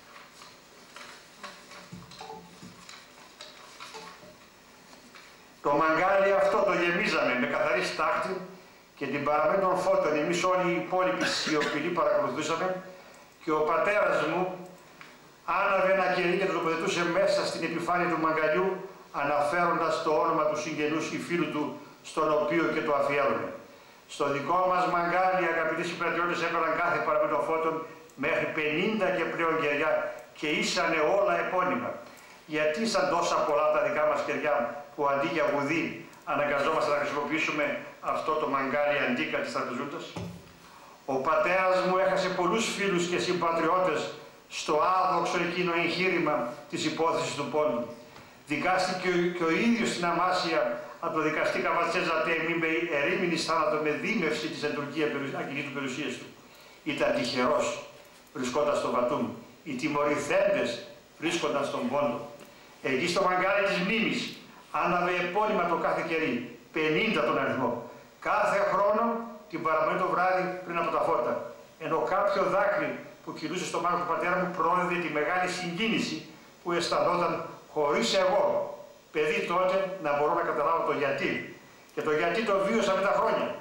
Το μαγκάλι αυτό το γεμίζαμε με καθαρή στάχτη και την παραμονή των φώτων εμείς όλοι οι υπόλοιποι σιωπηλοί παρακολουθούσαμε και ο πατέρας μου άναβε ένα κερί και το τοποθετούσε μέσα στην επιφάνεια του μαγκαλιού αναφέροντας το όνομα του συγγενούς ή φίλου του στον οποίο και το αφιέρωνε. Στο δικό μας μαγκάλι, αγαπητοί συμπατριώτες, έβαλαν κάθε παραμονή των φώτων μέχρι 50 και πλέον κεριά και ήσανε όλα επώνυμα. Γιατί ήσαν τόσα πολλά τα δικά μας κεριά που αντί για γουδί αναγκαζόμαστε να χρησιμοποιήσουμε αυτό το μαγκάλι αντίκα της Τραπεζούντας? Ο πατέρας μου έχασε πολλούς φίλους και συμπατριώτες στο άδοξο εκείνο εγχείρημα της υπόθεσης του πόντου. Δικάστηκε και ο ίδιος στην Αμάσια από το δικαστή Καβατσέζα Τέμι με ερήμηνης θάνατο με δίμευση της ακινήτου περιουσίας του. Ήταν τυχερός, βρισκόταν στο Βατούμ. Οι τιμωρηθέντες βρίσκονταν στον πόντο. Εκεί στο μαγκάλι της μνήμης άναβε επώνυμα το κάθε κερί, 50 τον αριθμό. Κάθε χρόνο την παραμονή το βράδυ πριν από τα φώτα. Ενώ κάποιο δάκρυ που κυλούσε στο μάτι του πατέρα μου πρόδιδε τη μεγάλη συγκίνηση που αισθανόταν χωρίς εγώ, παιδί τότε, να μπορώ να καταλάβω το γιατί. Και το γιατί το βίωσα με τα χρόνια.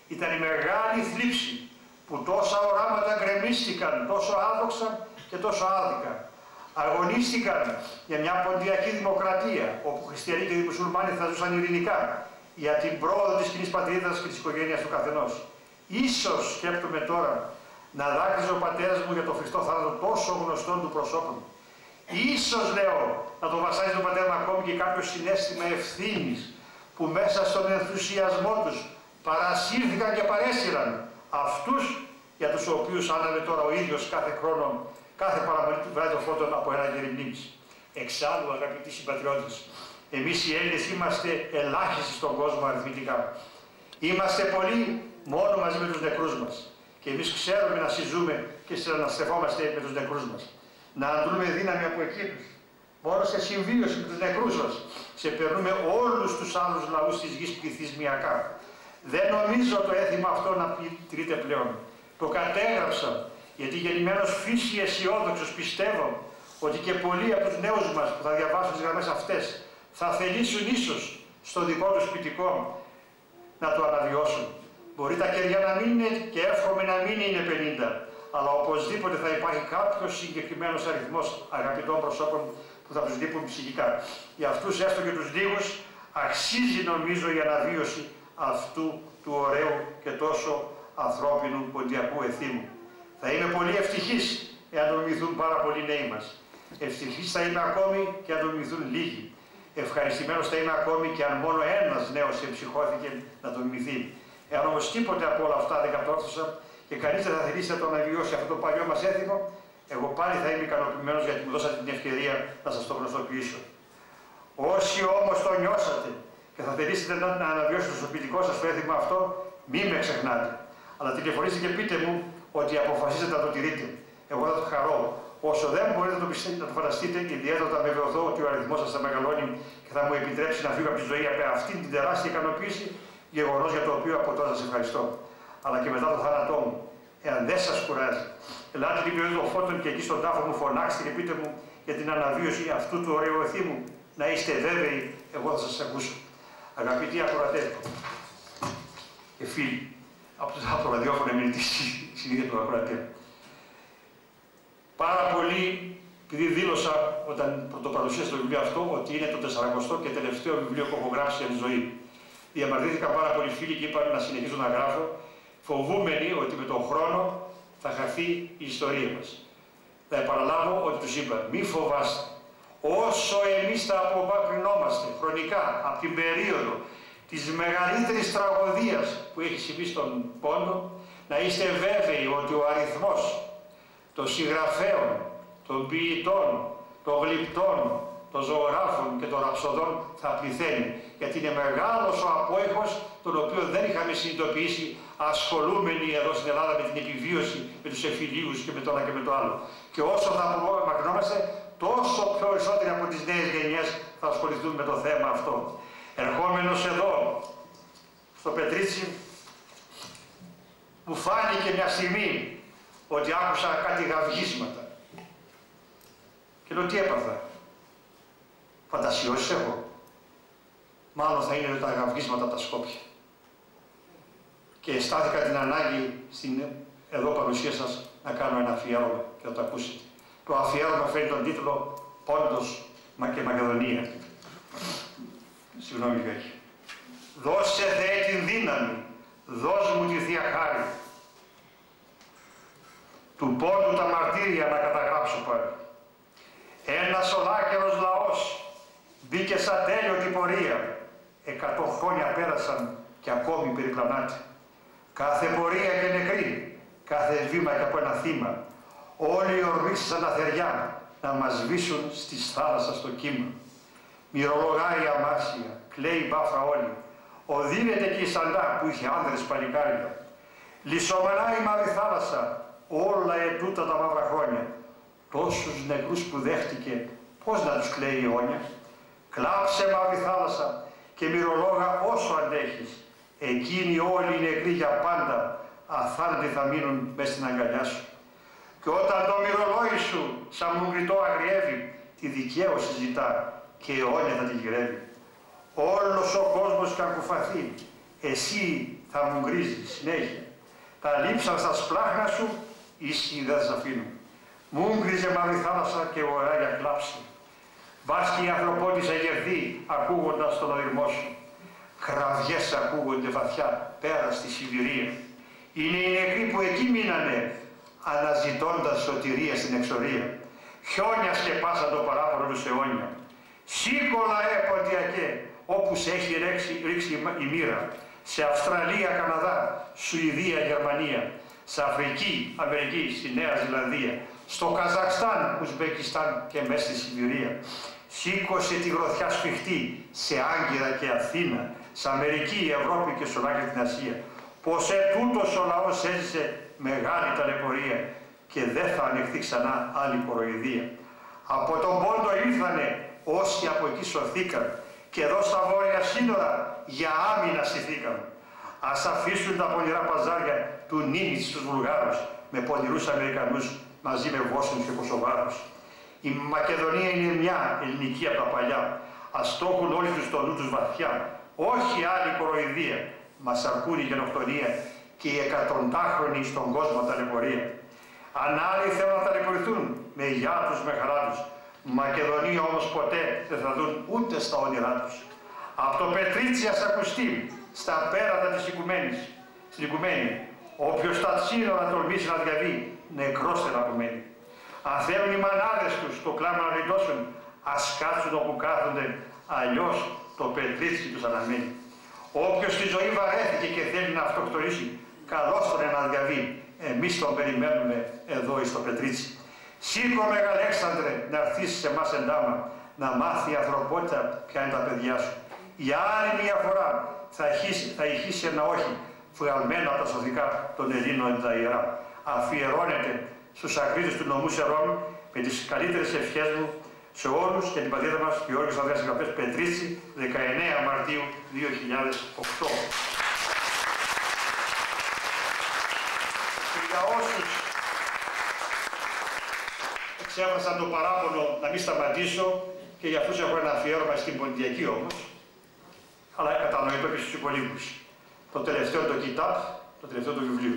Ήταν η μεγάλη θλίψη που τόσα οράματα γκρεμίστηκαν τόσο άδοξα και τόσο άδικα. Αγωνίστηκαν για μια ποντιακή δημοκρατία, όπου χριστιανοί και οι μουσουλμάνοι θα ζούσαν ειρηνικά, για την πρόοδο της κοινής πατρίδας και της οικογένειας του καθενός. Ίσως, σκέπτομαι τώρα, να δάκρυζε ο πατέρας μου για το Χριστό θάνατο τόσο γνωστόν του προσώπου μου. Ίσως, λέω, να τον βασάζει τον πατέρα μου ακόμη και κάποιο συναίσθημα ευθύνης, που μέσα στον ενθουσιασμό τους παρασύρθηκαν και παρέσυραν αυτούς για τους οποίους άναβε τώρα ο ίδιος κάθε χρόνο, κάθε παραμονή του βράδυ φώτων από ένα γεριμνήμιση. Εξάλλου, αγαπητοί συμπατριώτες, εμείς οι Έλληνες είμαστε ελάχιστοι στον κόσμο αριθμητικά. Είμαστε πολλοί μόνο μαζί με τους νεκρούς μας. Και εμείς ξέρουμε να συζούμε και συναναστρεφόμαστε με τους νεκρούς μας. Να αντλούμε δύναμη από εκείνους. Μόνο σε συμβίωση με τους νεκρούς μας ξεπερνούμε όλους τους άλλους λαούς της γης πληθυσμιακά. Δεν νομίζω το έθιμα αυτό να τηρείται πλέον. Το κατέγραψα, γιατί γεννημένος φύση αισιόδοξος πιστεύω ότι και πολλοί από τους νέους μας που θα διαβάσουν τις γραμμές αυτές θα θελήσουν ίσως στο δικό τους σπιτικό να το αναβιώσουν. Μπορεί τα κεριά να μην είναι και εύχομαι να μην είναι 50, αλλά οπωσδήποτε θα υπάρχει κάποιος συγκεκριμένος αριθμός αγαπητών προσώπων που θα τους λείπουν ψυχικά. Για αυτούς έστω και τους λίγους αξίζει νομίζω η αναβίωση αυτού του ωραίου και τόσο ανθρώπινου ποντιακού εθήμου. Θα είμαι πολύ ευτυχής εάν το μιμηθούν πάρα πολλοί νέοι μας. Ευτυχής θα είμαι ακόμη και αν το μιμηθούν λίγοι. Ευχαριστημένος θα είμαι ακόμη και αν μόνο ένας νέος εμψυχώθηκε να το μιμηθεί. Εάν όμως τίποτε από όλα αυτά δεν κατόρθωσα και κανείς δεν θα θελήσει να το αναβιώσει αυτό το παλιό μας έθιμο, εγώ πάλι θα είμαι ικανοποιημένος γιατί μου δώσατε την ευκαιρία να σας το γνωστοποιήσω. Όσοι όμως το νιώσατε και θα θελήσετε να αναβιώσετε στο σπιτικό σας το έθιμο αυτό, μη με ξεχνάτε. Αλλά τηλεφωνήστε και πείτε μου ότι αποφασίσετε να το τηρείτε. Εγώ θα το χαρώ. Όσο δεν μπορείτε να το φανταστείτε, ιδιαίτερα όταν βεβαιωθώ ότι ο αριθμός σας θα μεγαλώνει και θα μου επιτρέψει να φύγω από τη ζωή από αυτήν την τεράστια ικανοποίηση, γεγονός για το οποίο από τώρα σας ευχαριστώ. Αλλά και μετά το θάνατό μου, εάν δεν σας κουράζει, ελάτε την περίοδο των φώτων και εκεί στον τάφο μου φωνάξτε και πείτε μου για την αναβίωση αυτού του ωραίου εθήμου. Να είστε βέβαιοι, εγώ θα σας ακούσω. Αγαπητοί ακροατές και φίλοι, από το ραδιόφωνο έμεινε τη συνήθεια του ακροατέ. Πάρα πολύ, επειδή δήλωσα όταν πρωτοπαρουσίασα το βιβλίο αυτό ότι είναι το 40ο και τελευταίο βιβλίο που έχω γράψει για τη ζωή. Διαμαρτύρθηκαν πάρα πολλοί φίλοι και είπαν να συνεχίζω να γράφω, φοβούμενοι ότι με τον χρόνο θα χαθεί η ιστορία μας. Θα επαναλάβω ότι τους είπα, μη φοβάστε. Όσο εμείς θα απομακρυνόμαστε χρονικά από την περίοδο της μεγαλύτερης τραγωδίας που έχει συμβεί στον πόντο, να είστε βέβαιοι ότι ο αριθμός των συγγραφέων, των ποιητών, των γλυπτών, των ζωγράφων και των ραψοδών θα πληθαίνει. Γιατί είναι μεγάλος ο απόϊχος, τον οποίο δεν είχαμε συνειδητοποιήσει ασχολούμενοι εδώ στην Ελλάδα με την επιβίωση, με τους εφηλίους και με το ένα και με το άλλο. Και όσο θα απομακρυνόμαστε, τόσο πιο περισσότεροι από τις νέες γενιές θα ασχοληθούν με το θέμα αυτό. Ερχόμενος εδώ, στο Πετρίτσι, μου φάνηκε μια στιγμή ότι άκουσα κάτι γαυγίσματα. Και λέω, τι έπαθα. Φαντασιώσεις έχω. Μάλλον θα είναι τα γαυγίσματα από τα Σκόπια. Και αισθάνθηκα την ανάγκη στην εδώ παρουσία σας να κάνω ένα αφιέρωμα και να το ακούσετε. Το αφιέρωμα φέρει τον τίτλο «Πόντος και Μακεδονία». Συγγνώμη Γιώργη. Δώσε Θεέ την δύναμη, δώσ' μου τη Θεία Χάρη. Του πόντου τα μαρτύρια να καταγράψω πάλι. Ένας ολάκερος λαός μπήκε σαν τέλειωτη πορεία. 100 χρόνια πέρασαν και ακόμη περιπλανάται. Κάθε πορεία και νεκρή, κάθε βήμα και από ένα θύμα. Όλοι οι ορμοί σαν τα θεριά να μας σβήσουν στις θάλασσας το κύμα. Μυρολογάει η αμάσια, κλαίει μπάφα όλη. Οδύνεται και η Σαντά που είχε άνδρες παλικάρια. Λυσομενάει η μαύρη θάλασσα, όλα ετούτα τα μαύρα χρόνια. Τόσους νεκρούς που δέχτηκε, πώς να τους κλαίει η αιώνια. Κλάψε μαύρη θάλασσα και μυρολόγα όσο αντέχεις. Εκείνοι όλοι οι νεκροί για πάντα αθάνατοι θα μείνουν μες στην αγκαλιά σου. Και όταν το μυρολόι σου σαν μουγκριτό αγριεύει, τη δικαίωση ζητά και αιώνια θα τη γυρεύει. Όλος ο κόσμος κι αν κουφαθεί, εσύ θα μου γκρίζει συνέχεια. Τα λείψαν στα σπλάχνα σου, ίσχυοι δεν θα σ' αφήνω. Μου γκρίζε μαύρη θάλασσα και ωράγια κλάψη. Βάσκει η ανθρωπότησα γερδί, ακούγοντας τον οδυρμό σου. Κραυγές ακούγονται βαθιά, πέρα στη Σιβηρία. Είναι οι νεκροί που εκεί μείνανε, αναζητώντας σωτηρία στην εξορία. Χιόνια σκεπάσαν το παράπονο του αιώνια. Σήκω λαέ Ποντιακέ, όπου σε έχει ρίξει η μοίρα. Σε Αυστραλία, Καναδά, Σουηδία, Γερμανία. Σε Αφρική, Αμερική, στη Νέα Ζηλανδία. Στο Καζακστάν, Ουσμπεκιστάν και μέσα στη Σιβηρία. Σήκωσε τη γροθιά σφιχτή σε Άγκυρα και Αθήνα, σε Αμερική, Ευρώπη και στον Άκρη την Ασία. Πως ετούτος ο λαός έζησε μεγάλη ταλαιπωρία και δεν θα ανεχθεί ξανά άλλη κοροϊδία. Από τον πόντο ήρθανε όσοι από εκεί σωθήκαν και εδώ στα βόρεια σύνορα για άμυνα στηθήκαν. Ας αφήσουν τα πονηρά παζάρια του Νίμιτς στους Βουλγάρους με πονηρούς Αμερικανούς μαζί με Βόσνιους και Κωσοβάρους. Η Μακεδονία είναι μια ελληνική από τα παλιά. Ας το έχουν όλοι τους στο νου τους βαθιά. Όχι άλλη κοροϊδία. Μας αρκούν η γενοκτονία και οι εκατοντάχρονοι στον κόσμο ταλαιπωρία. Αν άλλοι θέλουν να ταλαιπωρηθούν με γεια τους, με χαρά τους. Μακεδονία όμως ποτέ δεν θα δουν ούτε στα όνειρά τους. Από το Πετρίτσι ας ακουστεί στα πέρατα της Οικουμένη. Όποιος τα σύνορα τολμήσει να διαβεί, νεκρός δεν απομένει. Αν θέλουν οι μανάδες τους το κλάμα να γλιτώσουν, ας κάτσουν όπου κάθονται, αλλιώς το Πετρίτσι τους αναμένει. Όποιος στη ζωή βαρέθηκε και θέλει να αυτοκτονήσει, καλώς τον να διαβεί. Εμείς τον περιμένουμε εδώ στο Πετρίτσι. Σήκω Μεγαλέξανδρε να έρθεις σε εμάς εντάμα, να μάθει η ανθρωπότητα ποια είναι τα παιδιά σου. Για άλλη μια φορά θα ηχήσει ένα όχι, βγαλμένο από τα σωθικά των Ελλήνων τα ιερά. Αφιερώνεται στους ακρίτες του νομού Σερών με τις καλύτερες ευχές μου σε όλους και την πατρίδα μας, Γεώργιος Ανδρέας Συγγραφέας, Πετρίτσι, 19 Μαρτίου 2008. Και για όσους εξέφρασαν το παράπονο να μην σταματήσω, και για αυτούς έχω ένα αφιέρωμα στην Ποντιακή όμως, αλλά κατανοητό και στους υπολείπους. Το τελευταίο το κοιτάπ, το τελευταίο το βιβλίο.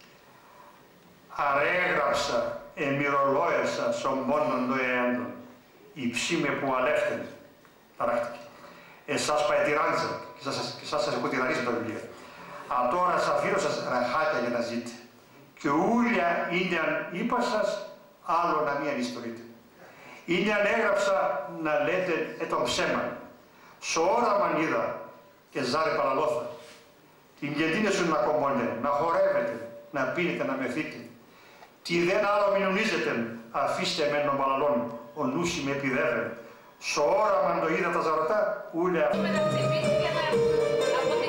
Αρέγραψα, εμυρολόεσα, σωμόνων νοεέντων, υψίμε που αλεύθερε, ταράχτηκε. Εσάς πάει τη ράντζα, και εσάς σας έχω τυραννίσει τα βιβλία. Τώρα σας αφήρωσα ραχάκια για να ζείτε. Και ούλια είναι αν είπα σας, άλλο να μην ανιστορείτε. Είναι αν έγραψα να λέτε τον ψέμα. Σ' όραμαν είδα και ζάρε παραλώθα. Την κεντίνε σου να κομμώνε, να χορεύετε, να πίνετε, να μεθείτε. Τι δεν άλλο μηνονίζετε, αφήστε με τον παλαλόν, ο νους με επιδεύε. Σ' όραμαν το είδα τα ζαρωτά, ούλια.